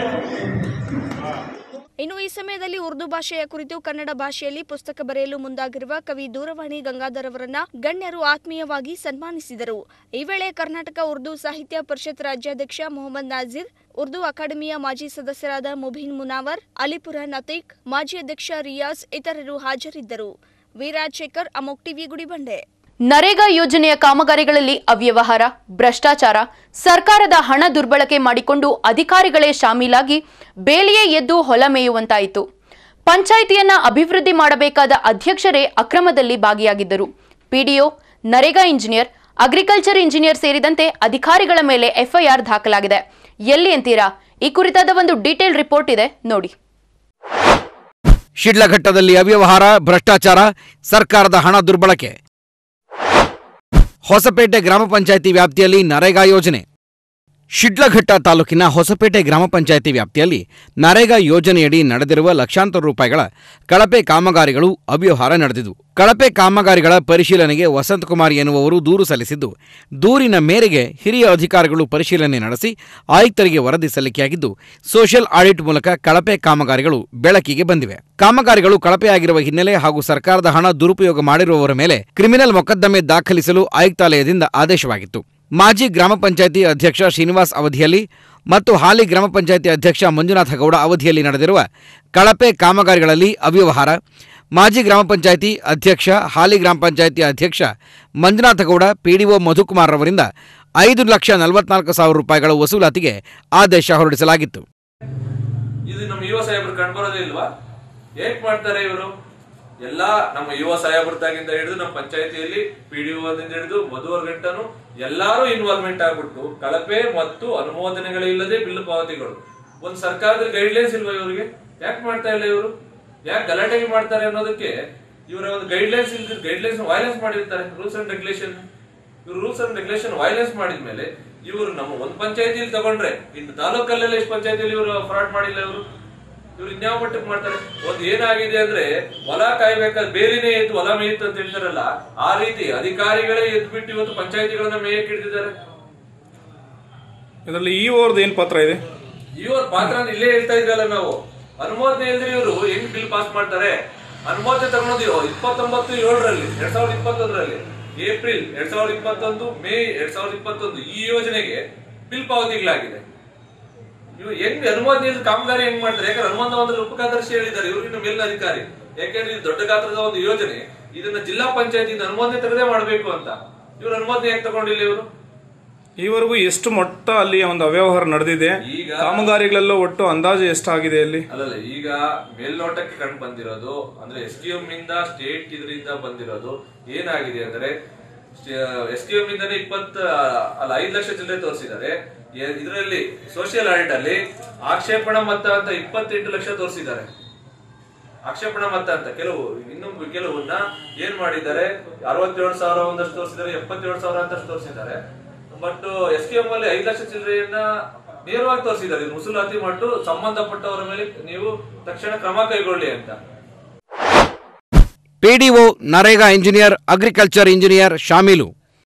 ಇನ್ನು ಈ ಸಮಯದಲ್ಲಿ ಉರ್ದು ಭಾಷೆಯ ಕುರಿತು ಕನ್ನಡ ಭಾಷೆಯಲ್ಲಿ ಪುಸ್ತಕ ಬರೆಯಲು ಮುಂದಾಗಿರುವ ಕವಿ ದೂರವಾಣಿ ಗಂಗಾಧರ್ ಅವರನ್ನ ಗಣ್ಯರು ಆತ್ಮೀಯವಾಗಿ ಸನ್ಮಾನಿಸಿದರು. ಈ ವೇಳೆ ಕರ್ನಾಟಕ ಉರ್ದು ಸಾಹಿತ್ಯ ಪರಿಷತ್ ರಾಜ್ಯಾಧ್ಯಕ್ಷ ಮೊಹಮ್ಮದ್ ನಾಜೀರ್, ಉರ್ದು ಅಕಾಡೆಮಿಯ ಮಾಜಿ ಸದಸ್ಯರಾದ ಮುಬೀನ್ ಮುನಾವರ್, ಅಲಿಪುರ ನತೀಕ್, ಮಾಜಿ ಅಧ್ಯಕ್ಷ ರಿಯಾಜ್ ಇತರರು ಹಾಜರಿದ್ದರು. ವಿರಾಜಶೇಖರ್, ಅಮೋಕ್ ಟಿವಿ, ಗುಡಿಬಂಡೆ. ನರೇಗಾ ಯೋಜನೆಯ ಕಾಮಗಾರಿಗಳಲ್ಲಿ ಅವ್ಯವಹಾರ, ಭ್ರಷ್ಟಾಚಾರ, ಸರ್ಕಾರದ ಹಣ ದುರ್ಬಳಕೆ ಮಾಡಿಕೊಂಡು ಅಧಿಕಾರಿಗಳೇ ಶಾಮೀಲಾಗಿ ಬೇಲಿಯೇ ಎದ್ದು ಹೊಲ ಮೇಯುವಂತಾಯಿತು. ಪಂಚಾಯಿತಿಯನ್ನ ಅಭಿವೃದ್ಧಿ ಮಾಡಬೇಕಾದ ಅಧ್ಯಕ್ಷರೇ ಅಕ್ರಮದಲ್ಲಿ ಭಾಗಿಯಾಗಿದ್ದರು. PDO, NREGA engineer, agriculture engineer ಸೇರಿದಂತೆ ಅಧಿಕಾರಿಗಳ ಮೇಲೆ ಎಫ್ಐಆರ್ ದಾಖಲಾಗಿದೆ. ಎಲ್ಲಿ ಅಂತೀರಾ? ಈ ಕುರಿತಾದ ಒಂದು ಡೀಟೇಲ್ ರಿಪೋರ್ಟ್ ಇದೆ ನೋಡಿ. ಶಿಡ್ಲಘಟ್ಟದಲ್ಲಿ ಅವ್ಯವಹಾರ, ಭ್ರಷ್ಟಾಚಾರ, ಸರ್ಕಾರದ ಹಣ ದುರ್ಬಳಕೆ. ಹೊಸಪೇಟೆ ಗ್ರಾಮ ಪಂಚಾಯಿತಿ ವ್ಯಾಪ್ತಿಯಲ್ಲಿ ನರೇಗಾ ಯೋಜನೆ. ಶಿಡ್ಲಘಟ್ಟ ತಾಲೂಕಿನ ಹೊಸಪೇಟೆ ಗ್ರಾಮ ಪಂಚಾಯಿತಿ ವ್ಯಾಪ್ತಿಯಲ್ಲಿ ನರೇಗಾ ಯೋಜನೆಯಡಿ ನಡೆದಿರುವ ಲಕ್ಷಾಂತರ ರೂಪಾಯಿಗಳ ಕಳಪೆ ಕಾಮಗಾರಿಗಳು ಅವ್ಯವಹಾರ ನಡೆದಿದ್ದವು. ಕಳಪೆ ಕಾಮಗಾರಿಗಳ ಪರಿಶೀಲನೆಗೆ ವಸಂತಕುಮಾರ್ ಎನ್ನುವವರು ದೂರು ಸಲ್ಲಿಸಿದ್ದು, ದೂರಿನ ಮೇರೆಗೆ ಹಿರಿಯ ಅಧಿಕಾರಿಗಳು ಪರಿಶೀಲನೆ ನಡೆಸಿ ಆಯುಕ್ತರಿಗೆ ವರದಿ ಸಲ್ಲಿಕೆಯಾಗಿದ್ದು, ಸೋಷಿಯಲ್ ಆಡಿಟ್ ಮೂಲಕ ಕಳಪೆ ಕಾಮಗಾರಿಗಳು ಬೆಳಕಿಗೆ ಬಂದಿವೆ. ಕಾಮಗಾರಿಗಳು ಕಳಪೆಯಾಗಿರುವ ಹಿನ್ನೆಲೆ ಹಾಗೂ ಸರ್ಕಾರದ ಹಣ ದುರುಪಯೋಗ ಮಾಡಿರುವವರ ಮೇಲೆ ಕ್ರಿಮಿನಲ್ ಮೊಕದ್ದಮೆ ದಾಖಲಿಸಲು ಆಯುಕ್ತಾಲಯದಿಂದ ಆದೇಶವಾಗಿತ್ತು. ಮಾಜಿ ಗ್ರಾಮ ಪಂಚಾಯಿತಿ ಅಧ್ಯಕ್ಷ ಶ್ರೀನಿವಾಸ್ ಅವಧಿಯಲ್ಲಿ ಮತ್ತು ಹಾಲಿ ಗ್ರಾಮ ಪಂಚಾಯಿತಿ ಅಧ್ಯಕ್ಷ ಮಂಜುನಾಥ ಗೌಡ ಅವಧಿಯಲ್ಲಿ ನಡೆದಿರುವ ಕಳಪೆ ಕಾಮಗಾರಿಗಳಲ್ಲಿ ಅವ್ಯವಹಾರ, ಮಾಜಿ ಗ್ರಾಮ ಪಂಚಾಯಿತಿ ಅಧ್ಯಕ್ಷ, ಹಾಲಿ ಗ್ರಾಮ ಪಂಚಾಯಿತಿ ಅಧ್ಯಕ್ಷ ಮಂಜುನಾಥ ಗೌಡ, ಪಿಡಿಒ ಮಧುಕುಮಾರ್ ಅವರಿಂದ 5,44,000 ರೂಪಾಯಿಗಳ ವಸೂಲಾತಿಗೆ ಆದೇಶ ಹೊರಡಿಸಲಾಗಿತ್ತು. ಇದು ನಮ್ಮ ಯುವ ಸಾಹೇಬರು ಕಂಡುಬರೋದೇ ಇಲ್ವಾ? ಹೇಗ್ ಮಾಡ್ತಾರೆ ಇವರು? ಎಲ್ಲ ನಮ್ಮ ಯುವ ಸಾಹೇಬರ್ದಾಗಿಂದ ಹಿಡಿದು ನಮ್ಮ ಪಂಚಾಯತಿಯಲ್ಲಿ ಪಿಡಿಒದಿಂದ ಹಿಡಿದು ಮಧುವರ್ಗಂಟನು ಎಲ್ಲಾರು ಇನ್ವಾಲ್ವ್ಮೆಂಟ್ ಆಗ್ಬಿಟ್ಟು ಕಳಪೆ ಮತ್ತು ಅನುಮೋದನೆಗಳಿಲ್ಲದೆ ಬಿಲ್ ಪಾವತಿಗಳು. ಒಂದು ಸರ್ಕಾರದ ಗೈಡ್ಲೈನ್ಸ್ ಇಲ್ವಾ ಇವರಿಗೆ? ಯಾಕೆ ಮಾಡ್ತಾ ಇಲ್ಲ ಇವರು? ಯಾಕೆ ಗಲಾಟೆಗೆ ಮಾಡ್ತಾರೆ ಅನ್ನೋದಕ್ಕೆ ಇವರ ಒಂದು ಗೈಡ್ಲೈನ್ಸ್ ಇಲ್ದಿದ್ದು ಗೈಡ್ಲೈನ್ಸ್ ವೈಲೇಷನ್ ಮಾಡಿರ್ತಾರೆ. ರೂಲ್ಸ್ ಅಂಡ್ ರೆಗ್ಯುಲೇಷನ್, ಇವರು ರೂಲ್ಸ್ ಅಂಡ್ ರೆಗ್ಯುಲೇಷನ್ ವೈಲೇಷನ್ ಮಾಡಿದ್ಮೇಲೆ ಇವರು ನಮ್ಮ ಒಂದು ಪಂಚಾಯತಿಯಲ್ಲಿ ತಗೊಂಡ್ರೆ ಇನ್ನು ತಾಲೂಕಲ್ಲೆಲ್ಲ ಎಷ್ಟು ಪಂಚಾಯತಿಯಲ್ಲಿ ಇವರು ಫ್ರಾಡ್ ಮಾಡಿಲ್ಲ ಇವರು ಇನ್ಯಾವ ಮಟ್ಟಕ್ಕೆ ಮಾಡ್ತಾರೆ? ಒಂದು ಏನಾಗಿದೆ ಅಂದ್ರೆ ಹೊಲ ಕಾಯ್ಬೇಕಾದ್ರೆ ಬೇಲಿನೇ ಎದ್ದು ಹೊಲ ಮೇಯಿತ್ತು ಅಂತ ಹೇಳ್ತಾರಲ್ಲ, ಆ ರೀತಿ ಅಧಿಕಾರಿಗಳೇ ಎದ್ಬಿಟ್ಟು ಇವತ್ತು ಪಂಚಾಯತಿಗಳನ್ನ ಮೇಯಕ್ಕೆ ಹಿಡಿದಿದ್ದಾರೆ. ಇದರಲ್ಲಿ ಇಒರ್ದು ಏನ್ ಪಾತ್ರ ಇದೆ? ಇವ್ರ ಪಾತ್ರ ಇಲ್ಲೇ ಹೇಳ್ತಾ ಇದ್ರಲ್ಲ ನಾವು. ಅನುಮೋದನೆ ಇಲ್ಲದೆ ಇವರು ಹೆಂಗ್ ಬಿಲ್ ಪಾಸ್ ಮಾಡ್ತಾರೆ? ಅನುಮೋದನೆ ತಗೊಂಡು 29/7 2021 ಏಪ್ರಿಲ್ 2021 ಮೇ 2021 ಈ ಯೋಜನೆಗೆ ಬಿಲ್ ಪಾವತಿಗಳಾಗಿದೆ. ಇವು ಹೆಂಗ್ ಅನುಮೋದನೆ ಕಾಮಗಾರಿ ಹೆಂಗ್ ಮಾಡ್ತಾರೆ? ಯಾಕಂದ್ರೆ ಹನುಮಂತ ಉಪಕಾರ್ಯದರ್ಶಿ ಹೇಳಿದ್ದಾರೆ ಇವ್ರಿಗೆ ಮೇಲಿನ ಅಧಿಕಾರಿ. ಯಾಕೆಂದ್ರೆ ಇದು ದೊಡ್ಡ ಗಾತ್ರದ ಒಂದು ಯೋಜನೆ, ಇದನ್ನ ಜಿಲ್ಲಾ ಪಂಚಾಯತಿಯಿಂದ ಅನುಮೋದನೆ ತೆಗೆದೇ ಮಾಡಬೇಕು ಅಂತ. ಇವ್ರು ಅನುಮೋದನೆ ಯಾಕೆ ತಗೊಂಡಿಲ್ಲ ಇವರು? ಈವರೆಗೂ ಎಷ್ಟು ಮೊಟ್ಟ ಅಲ್ಲಿ ಒಂದು ಅವ್ಯವಹಾರ ನಡೆದಿದೆ? ಕಾಮಗಾರಿಗಳೆಲ್ಲ ಒಟ್ಟು ಅಂದಾಜು ಎಷ್ಟಾಗಿದೆ ಅಲ್ಲಿ? ಅಲ್ಲಲ್ಲ, ಈಗ ಮೇಲ್ನೋಟಕ್ಕೆ ಕಂಡು ಬಂದಿರೋದು ಅಂದ್ರೆ SDM ಇಂದ ಸ್ಟೇಟ್ ಇದರಿಂದ ಬಂದಿರೋದು ಏನಾಗಿದೆ ಅಂದ್ರೆ SDM ಇಂದಾನೆ 5 ಲಕ್ಷ ಚಿಲ್ಲರೆ ತೋರಿಸಿದ್ದಾರೆ. ಇದರಲ್ಲಿ ಸೋಷಿಯಲ್ ಆಡಿಟ್ ಅಲ್ಲಿ ಆಕ್ಷೇಪಣಾ ಮತ ಅಂತ 28 ಲಕ್ಷ ತೋರಿಸಿದ್ದಾರೆ. ಆಕ್ಷೇಪಣಾ ಮತ ಅಂತ ಕೆಲವನ್ನ ಏನ್ ಮಾಡಿದ್ದಾರೆ, 67,000 ಒಂದಷ್ಟು ತೋರಿಸಿದ್ದಾರೆ, 77,000 ಅಂತಷ್ಟು ತೋರಿಸಿದ್ದಾರೆ. ಬಟ್ SDM ಅಲ್ಲಿ 5 ಲಕ್ಷ ಚಿಲ್ಲರೆಯನ್ನ ನೇರವಾಗಿ ತೋರಿಸಿದ್ದಾರೆ. ಇದು ಮುಸುಲಾತಿ ಮಟ್ಟು ಸಂಬಂಧಪಟ್ಟವರ ಮೇಲೆ ನೀವು ತಕ್ಷಣ ಕ್ರಮ ಕೈಗೊಳ್ಳಿ ಅಂತ. PDO, NREGA engineer, agriculture engineer ಶಾಮೀಲು.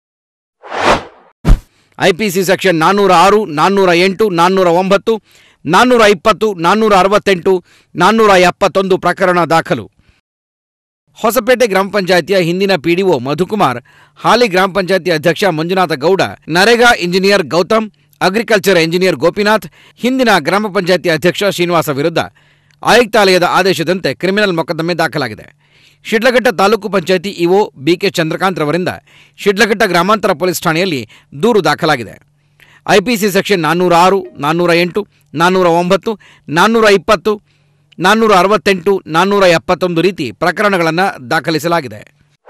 ಐಪಿಸಿ ಸೆಕ್ಷನ್ 406, 408, 409, 420, 468, 471 ಪ್ರಕರಣ ದಾಖಲು. ಹೊಸಪೇಟೆ ಗ್ರಾಮ ಪಂಚಾಯಿತಿಯ ಹಿಂದಿನ ಪಿಡಿಒ ಮಧುಕುಮಾರ್, ಹಾಲಿ ಗ್ರಾಮ ಪಂಚಾಯಿತಿ ಅಧ್ಯಕ್ಷ Manjunatha Gowda, NREGA engineer Gautam, agriculture engineer Gopinath, ಹಿಂದಿನ ಗ್ರಾಮ ಪಂಚಾಯಿತಿ ಅಧ್ಯಕ್ಷ ಶ್ರೀನಿವಾಸ ವಿರುದ್ಧ ಆಯುಕ್ತಾಲಯದ ಆದೇಶದಂತೆ ಕ್ರಿಮಿನಲ್ ಮೊಕದ್ದಮೆ ದಾಖಲಾಗಿದೆ. ಶಿಡ್ಲಘಟ್ಟ ತಾಲೂಕು ಪಂಚಾಯಿತಿ ಇಒ ಬಿಕೆ ಚಂದ್ರಕಾಂತ್ ರವರಿಂದ ಶಿಡ್ಲಘಟ್ಟ ಗ್ರಾಮಾಂತರ ಪೊಲೀಸ್ ಠಾಣೆಯಲ್ಲಿ ದೂರು ದಾಖಲಾಗಿದೆ. ಐಪಿಸಿ ಸೆಕ್ಷನ್ 406, 408, 409, 420, 468, 471 ರೀತಿ ಪ್ರಕರಣಗಳನ್ನು ದಾಖಲಿಸಲಾಗಿದೆ.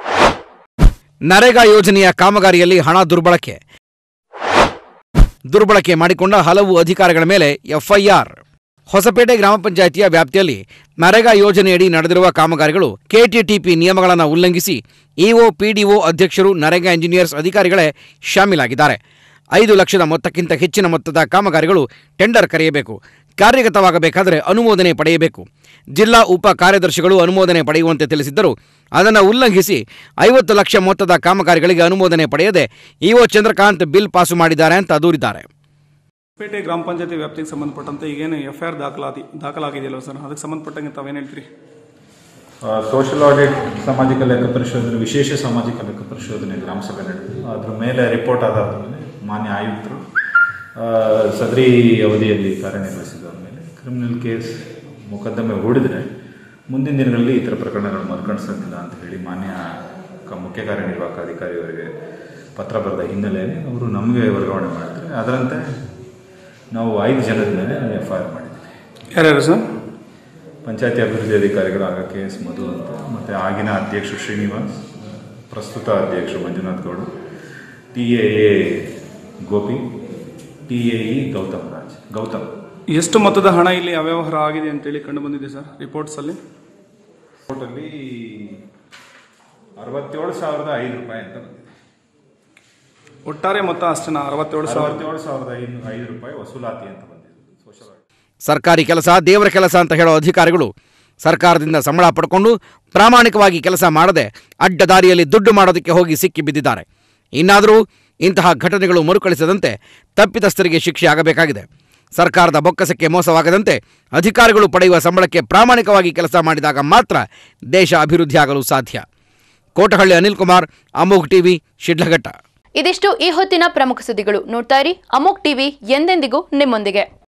ನರೇಗಾ ಯೋಜನೆಯ ಕಾಮಗಾರಿಯಲ್ಲಿ ಹಣ ದುರ್ಬಳಕೆ ಮಾಡಿಕೊಂಡ ಹಲವು ಅಧಿಕಾರಿಗಳ ಮೇಲೆ ಎಫ್ಐಆರ್. ಹೊಸಪೇಟೆ ಗ್ರಾಮ ಪಂಚಾಯಿತಿಯ ವ್ಯಾಪ್ತಿಯಲ್ಲಿ ನರೇಗಾ ಯೋಜನೆಯಡಿ ನಡೆದಿರುವ ಕಾಮಗಾರಿಗಳು ಕೆಟಿಟಿಪಿ ನಿಯಮಗಳನ್ನು ಉಲ್ಲಂಘಿಸಿ ಇಒ, ಪಿಡಿಒ, ಅಧ್ಯಕ್ಷರು, ನರೇಗಾ ಇಂಜಿನಿಯರ್ಸ್ ಅಧಿಕಾರಿಗಳೇ ಶಾಮೀಲಾಗಿದ್ದಾರೆ. 5 ಲಕ್ಷದ ಮೊತ್ತಕ್ಕಿಂತ ಹೆಚ್ಚಿನ ಮೊತ್ತದ ಕಾಮಗಾರಿಗಳು ಟೆಂಡರ್ ಕರೆಯಬೇಕು. ಕಾರ್ಯಗತವಾಗಬೇಕಾದರೆ ಅನುಮೋದನೆ ಪಡೆಯಬೇಕು. ಜಿಲ್ಲಾ ಉಪ ಕಾರ್ಯದರ್ಶಿಗಳು ಅನುಮೋದನೆ ಪಡೆಯುವಂತೆ ತಿಳಿಸಿದ್ದರೂ ಅದನ್ನು ಉಲ್ಲಂಘಿಸಿ 50 ಲಕ್ಷ ಮೊತ್ತದ ಕಾಮಗಾರಿಗಳಿಗೆ ಅನುಮೋದನೆ ಪಡೆಯದೆ ಇಒ ಚಂದ್ರಕಾಂತ್ ಬಿಲ್ ಪಾಸು ಮಾಡಿದ್ದಾರೆ ಅಂತ ದೂರಿದ್ದಾರೆ. ಪೇಟೆ ಗ್ರಾಮ ಪಂಚಾಯತಿ ವ್ಯಾಪ್ತಿಗೆ ಸಂಬಂಧಪಟ್ಟಂತೆ ಈಗೇನು FIR ದಾಖಲಾಗಿದೆಯಲ್ಲ ಸರ್, ಅದಕ್ಕೆ ಸಂಬಂಧಪಟ್ಟಂಗೆ ತಾವೇನು ಹೇಳ್ತೀರಿ? ಸೋಷಿಯಲ್ ಆಡಿಟ್ ಸಾಮಾಜಿಕ ಲೆಕ್ಕ ಪರಿಶೋಧನೆ, ವಿಶೇಷ ಸಾಮಾಜಿಕ ಲೆಕ್ಕ ಪರಿಶೋಧನೆ ಗ್ರಾಮ ಸಭೆ ನಡೆದಿದೆ. ಅದ್ರ ಮೇಲೆ ರಿಪೋರ್ಟ್ ಆಧಾರದ ಮೇಲೆ ಮಾನ್ಯ ಆಯುಕ್ತರು ಸದರಿ ಅವಧಿಯಲ್ಲಿ ಕಾರ್ಯನಿರ್ವಹಿಸಿದವ್ರ ಮೇಲೆ ಕ್ರಿಮಿನಲ್ ಕೇಸ್ ಮೊಕದ್ದಮೆ ಹೂಡಿದರೆ ಮುಂದಿನ ದಿನಗಳಲ್ಲಿ ಈ ಥರ ಪ್ರಕರಣಗಳು ಮರುಕಳಿಸೋದಿಲ್ಲ ಅಂತ ಹೇಳಿ ಮಾನ್ಯ ಮುಖ್ಯ ಕಾರ್ಯನಿರ್ವಾಹಕ ಅಧಿಕಾರಿಯವರಿಗೆ ಪತ್ರ ಬರೆದ ಹಿನ್ನೆಲೆಯಲ್ಲಿ ಅವರು ನಮಗೆ ವರ್ಗಾವಣೆ ಮಾಡಿದರೆ ಅದರಂತೆ ನಾವು 5 ಜನದ ಮೇಲೆ FIR ಮಾಡಿದ್ದೀವಿ. ಯಾರ್ಯಾರು ಸರ್? ಪಂಚಾಯತಿ ಅಭಿವೃದ್ಧಿ ಅಧಿಕಾರಿಗಳು ಆಗ KS ಮಧು ಅಂತ, ಮತ್ತು ಆಗಿನ ಅಧ್ಯಕ್ಷರು ಶ್ರೀನಿವಾಸ್, ಪ್ರಸ್ತುತ ಅಧ್ಯಕ್ಷರು ಮಂಜುನಾಥ್ ಗೌಡ, TAA ಗೋಪಿ, TAE ಗೌತಮ್. ಎಷ್ಟು ಮೊತ್ತದ ಹಣ ಇಲ್ಲಿ ಅವ್ಯವಹಾರ ಆಗಿದೆ ಅಂತೇಳಿ ಕಂಡು ಬಂದಿದೆ ಸರ್ ರಿಪೋರ್ಟ್ಸಲ್ಲಿ? ರಿಪೋರ್ಟಲ್ಲಿ 67,005 ರೂಪಾಯಿ ಅಂತ ಬಂದಿದೆ. ಒಟ್ಟಾರೆ ಮೊತ್ತ ಅಷ್ಟೇನಾ? 67,505 ರೂಪಾಯಿ ವಸೂಲಾತಿ ಅಂತ ಬಂದಿದೆ. ಸರ್ಕಾರಿ ಕೆಲಸ ದೇವರ ಕೆಲಸ ಅಂತ ಹೇಳೋ ಅಧಿಕಾರಿಗಳು ಸರ್ಕಾರದಿಂದ ಸಂಬಳ ಪಡ್ಕೊಂಡು ಪ್ರಾಮಾಣಿಕವಾಗಿ ಕೆಲಸ ಮಾಡದೆ ಅಡ್ಡದಾರಿಯಲ್ಲಿ ದುಡ್ಡು ಮಾಡೋದಕ್ಕೆ ಹೋಗಿ ಸಿಕ್ಕಿ ಬಿದ್ದಿದ್ದಾರೆ. ಇನ್ನಾದರೂ ಇಂತಹ ಘಟನೆಗಳು ಮರುಕಳಿಸದಂತೆ ತಪ್ಪಿತಸ್ಥರಿಗೆ ಶಿಕ್ಷೆ ಆಗಬೇಕಾಗಿದೆ. ಸರ್ಕಾರದ ಬೊಕ್ಕಸಕ್ಕೆ ಮೋಸವಾಗದಂತೆ ಅಧಿಕಾರಿಗಳು ಪಡೆಯುವ ಸಂಬಳಕ್ಕೆ ಪ್ರಾಮಾಣಿಕವಾಗಿ ಕೆಲಸ ಮಾಡಿದಾಗ ಮಾತ್ರ ದೇಶ ಅಭಿವೃದ್ಧಿಯಾಗಲು ಸಾಧ್ಯ. ಕೋಟಹಳ್ಳಿ ಅನಿಲ್ ಕುಮಾರ್, ಅಮೋಘ್ ಟಿವಿ, ಶಿಡ್ಲಘಟ್ಟ. ಇದಿಷ್ಟು ಈ ಹೊತ್ತಿನ ಪ್ರಮುಖ ಸುದ್ದಿಗಳು. ನೋಡ್ತಾ ಇರಿ ಅಮೋಘ್ ಟಿವಿ, ಎಂದೆಂದಿಗೂ ನಿಮ್ಮೊಂದಿಗೆ.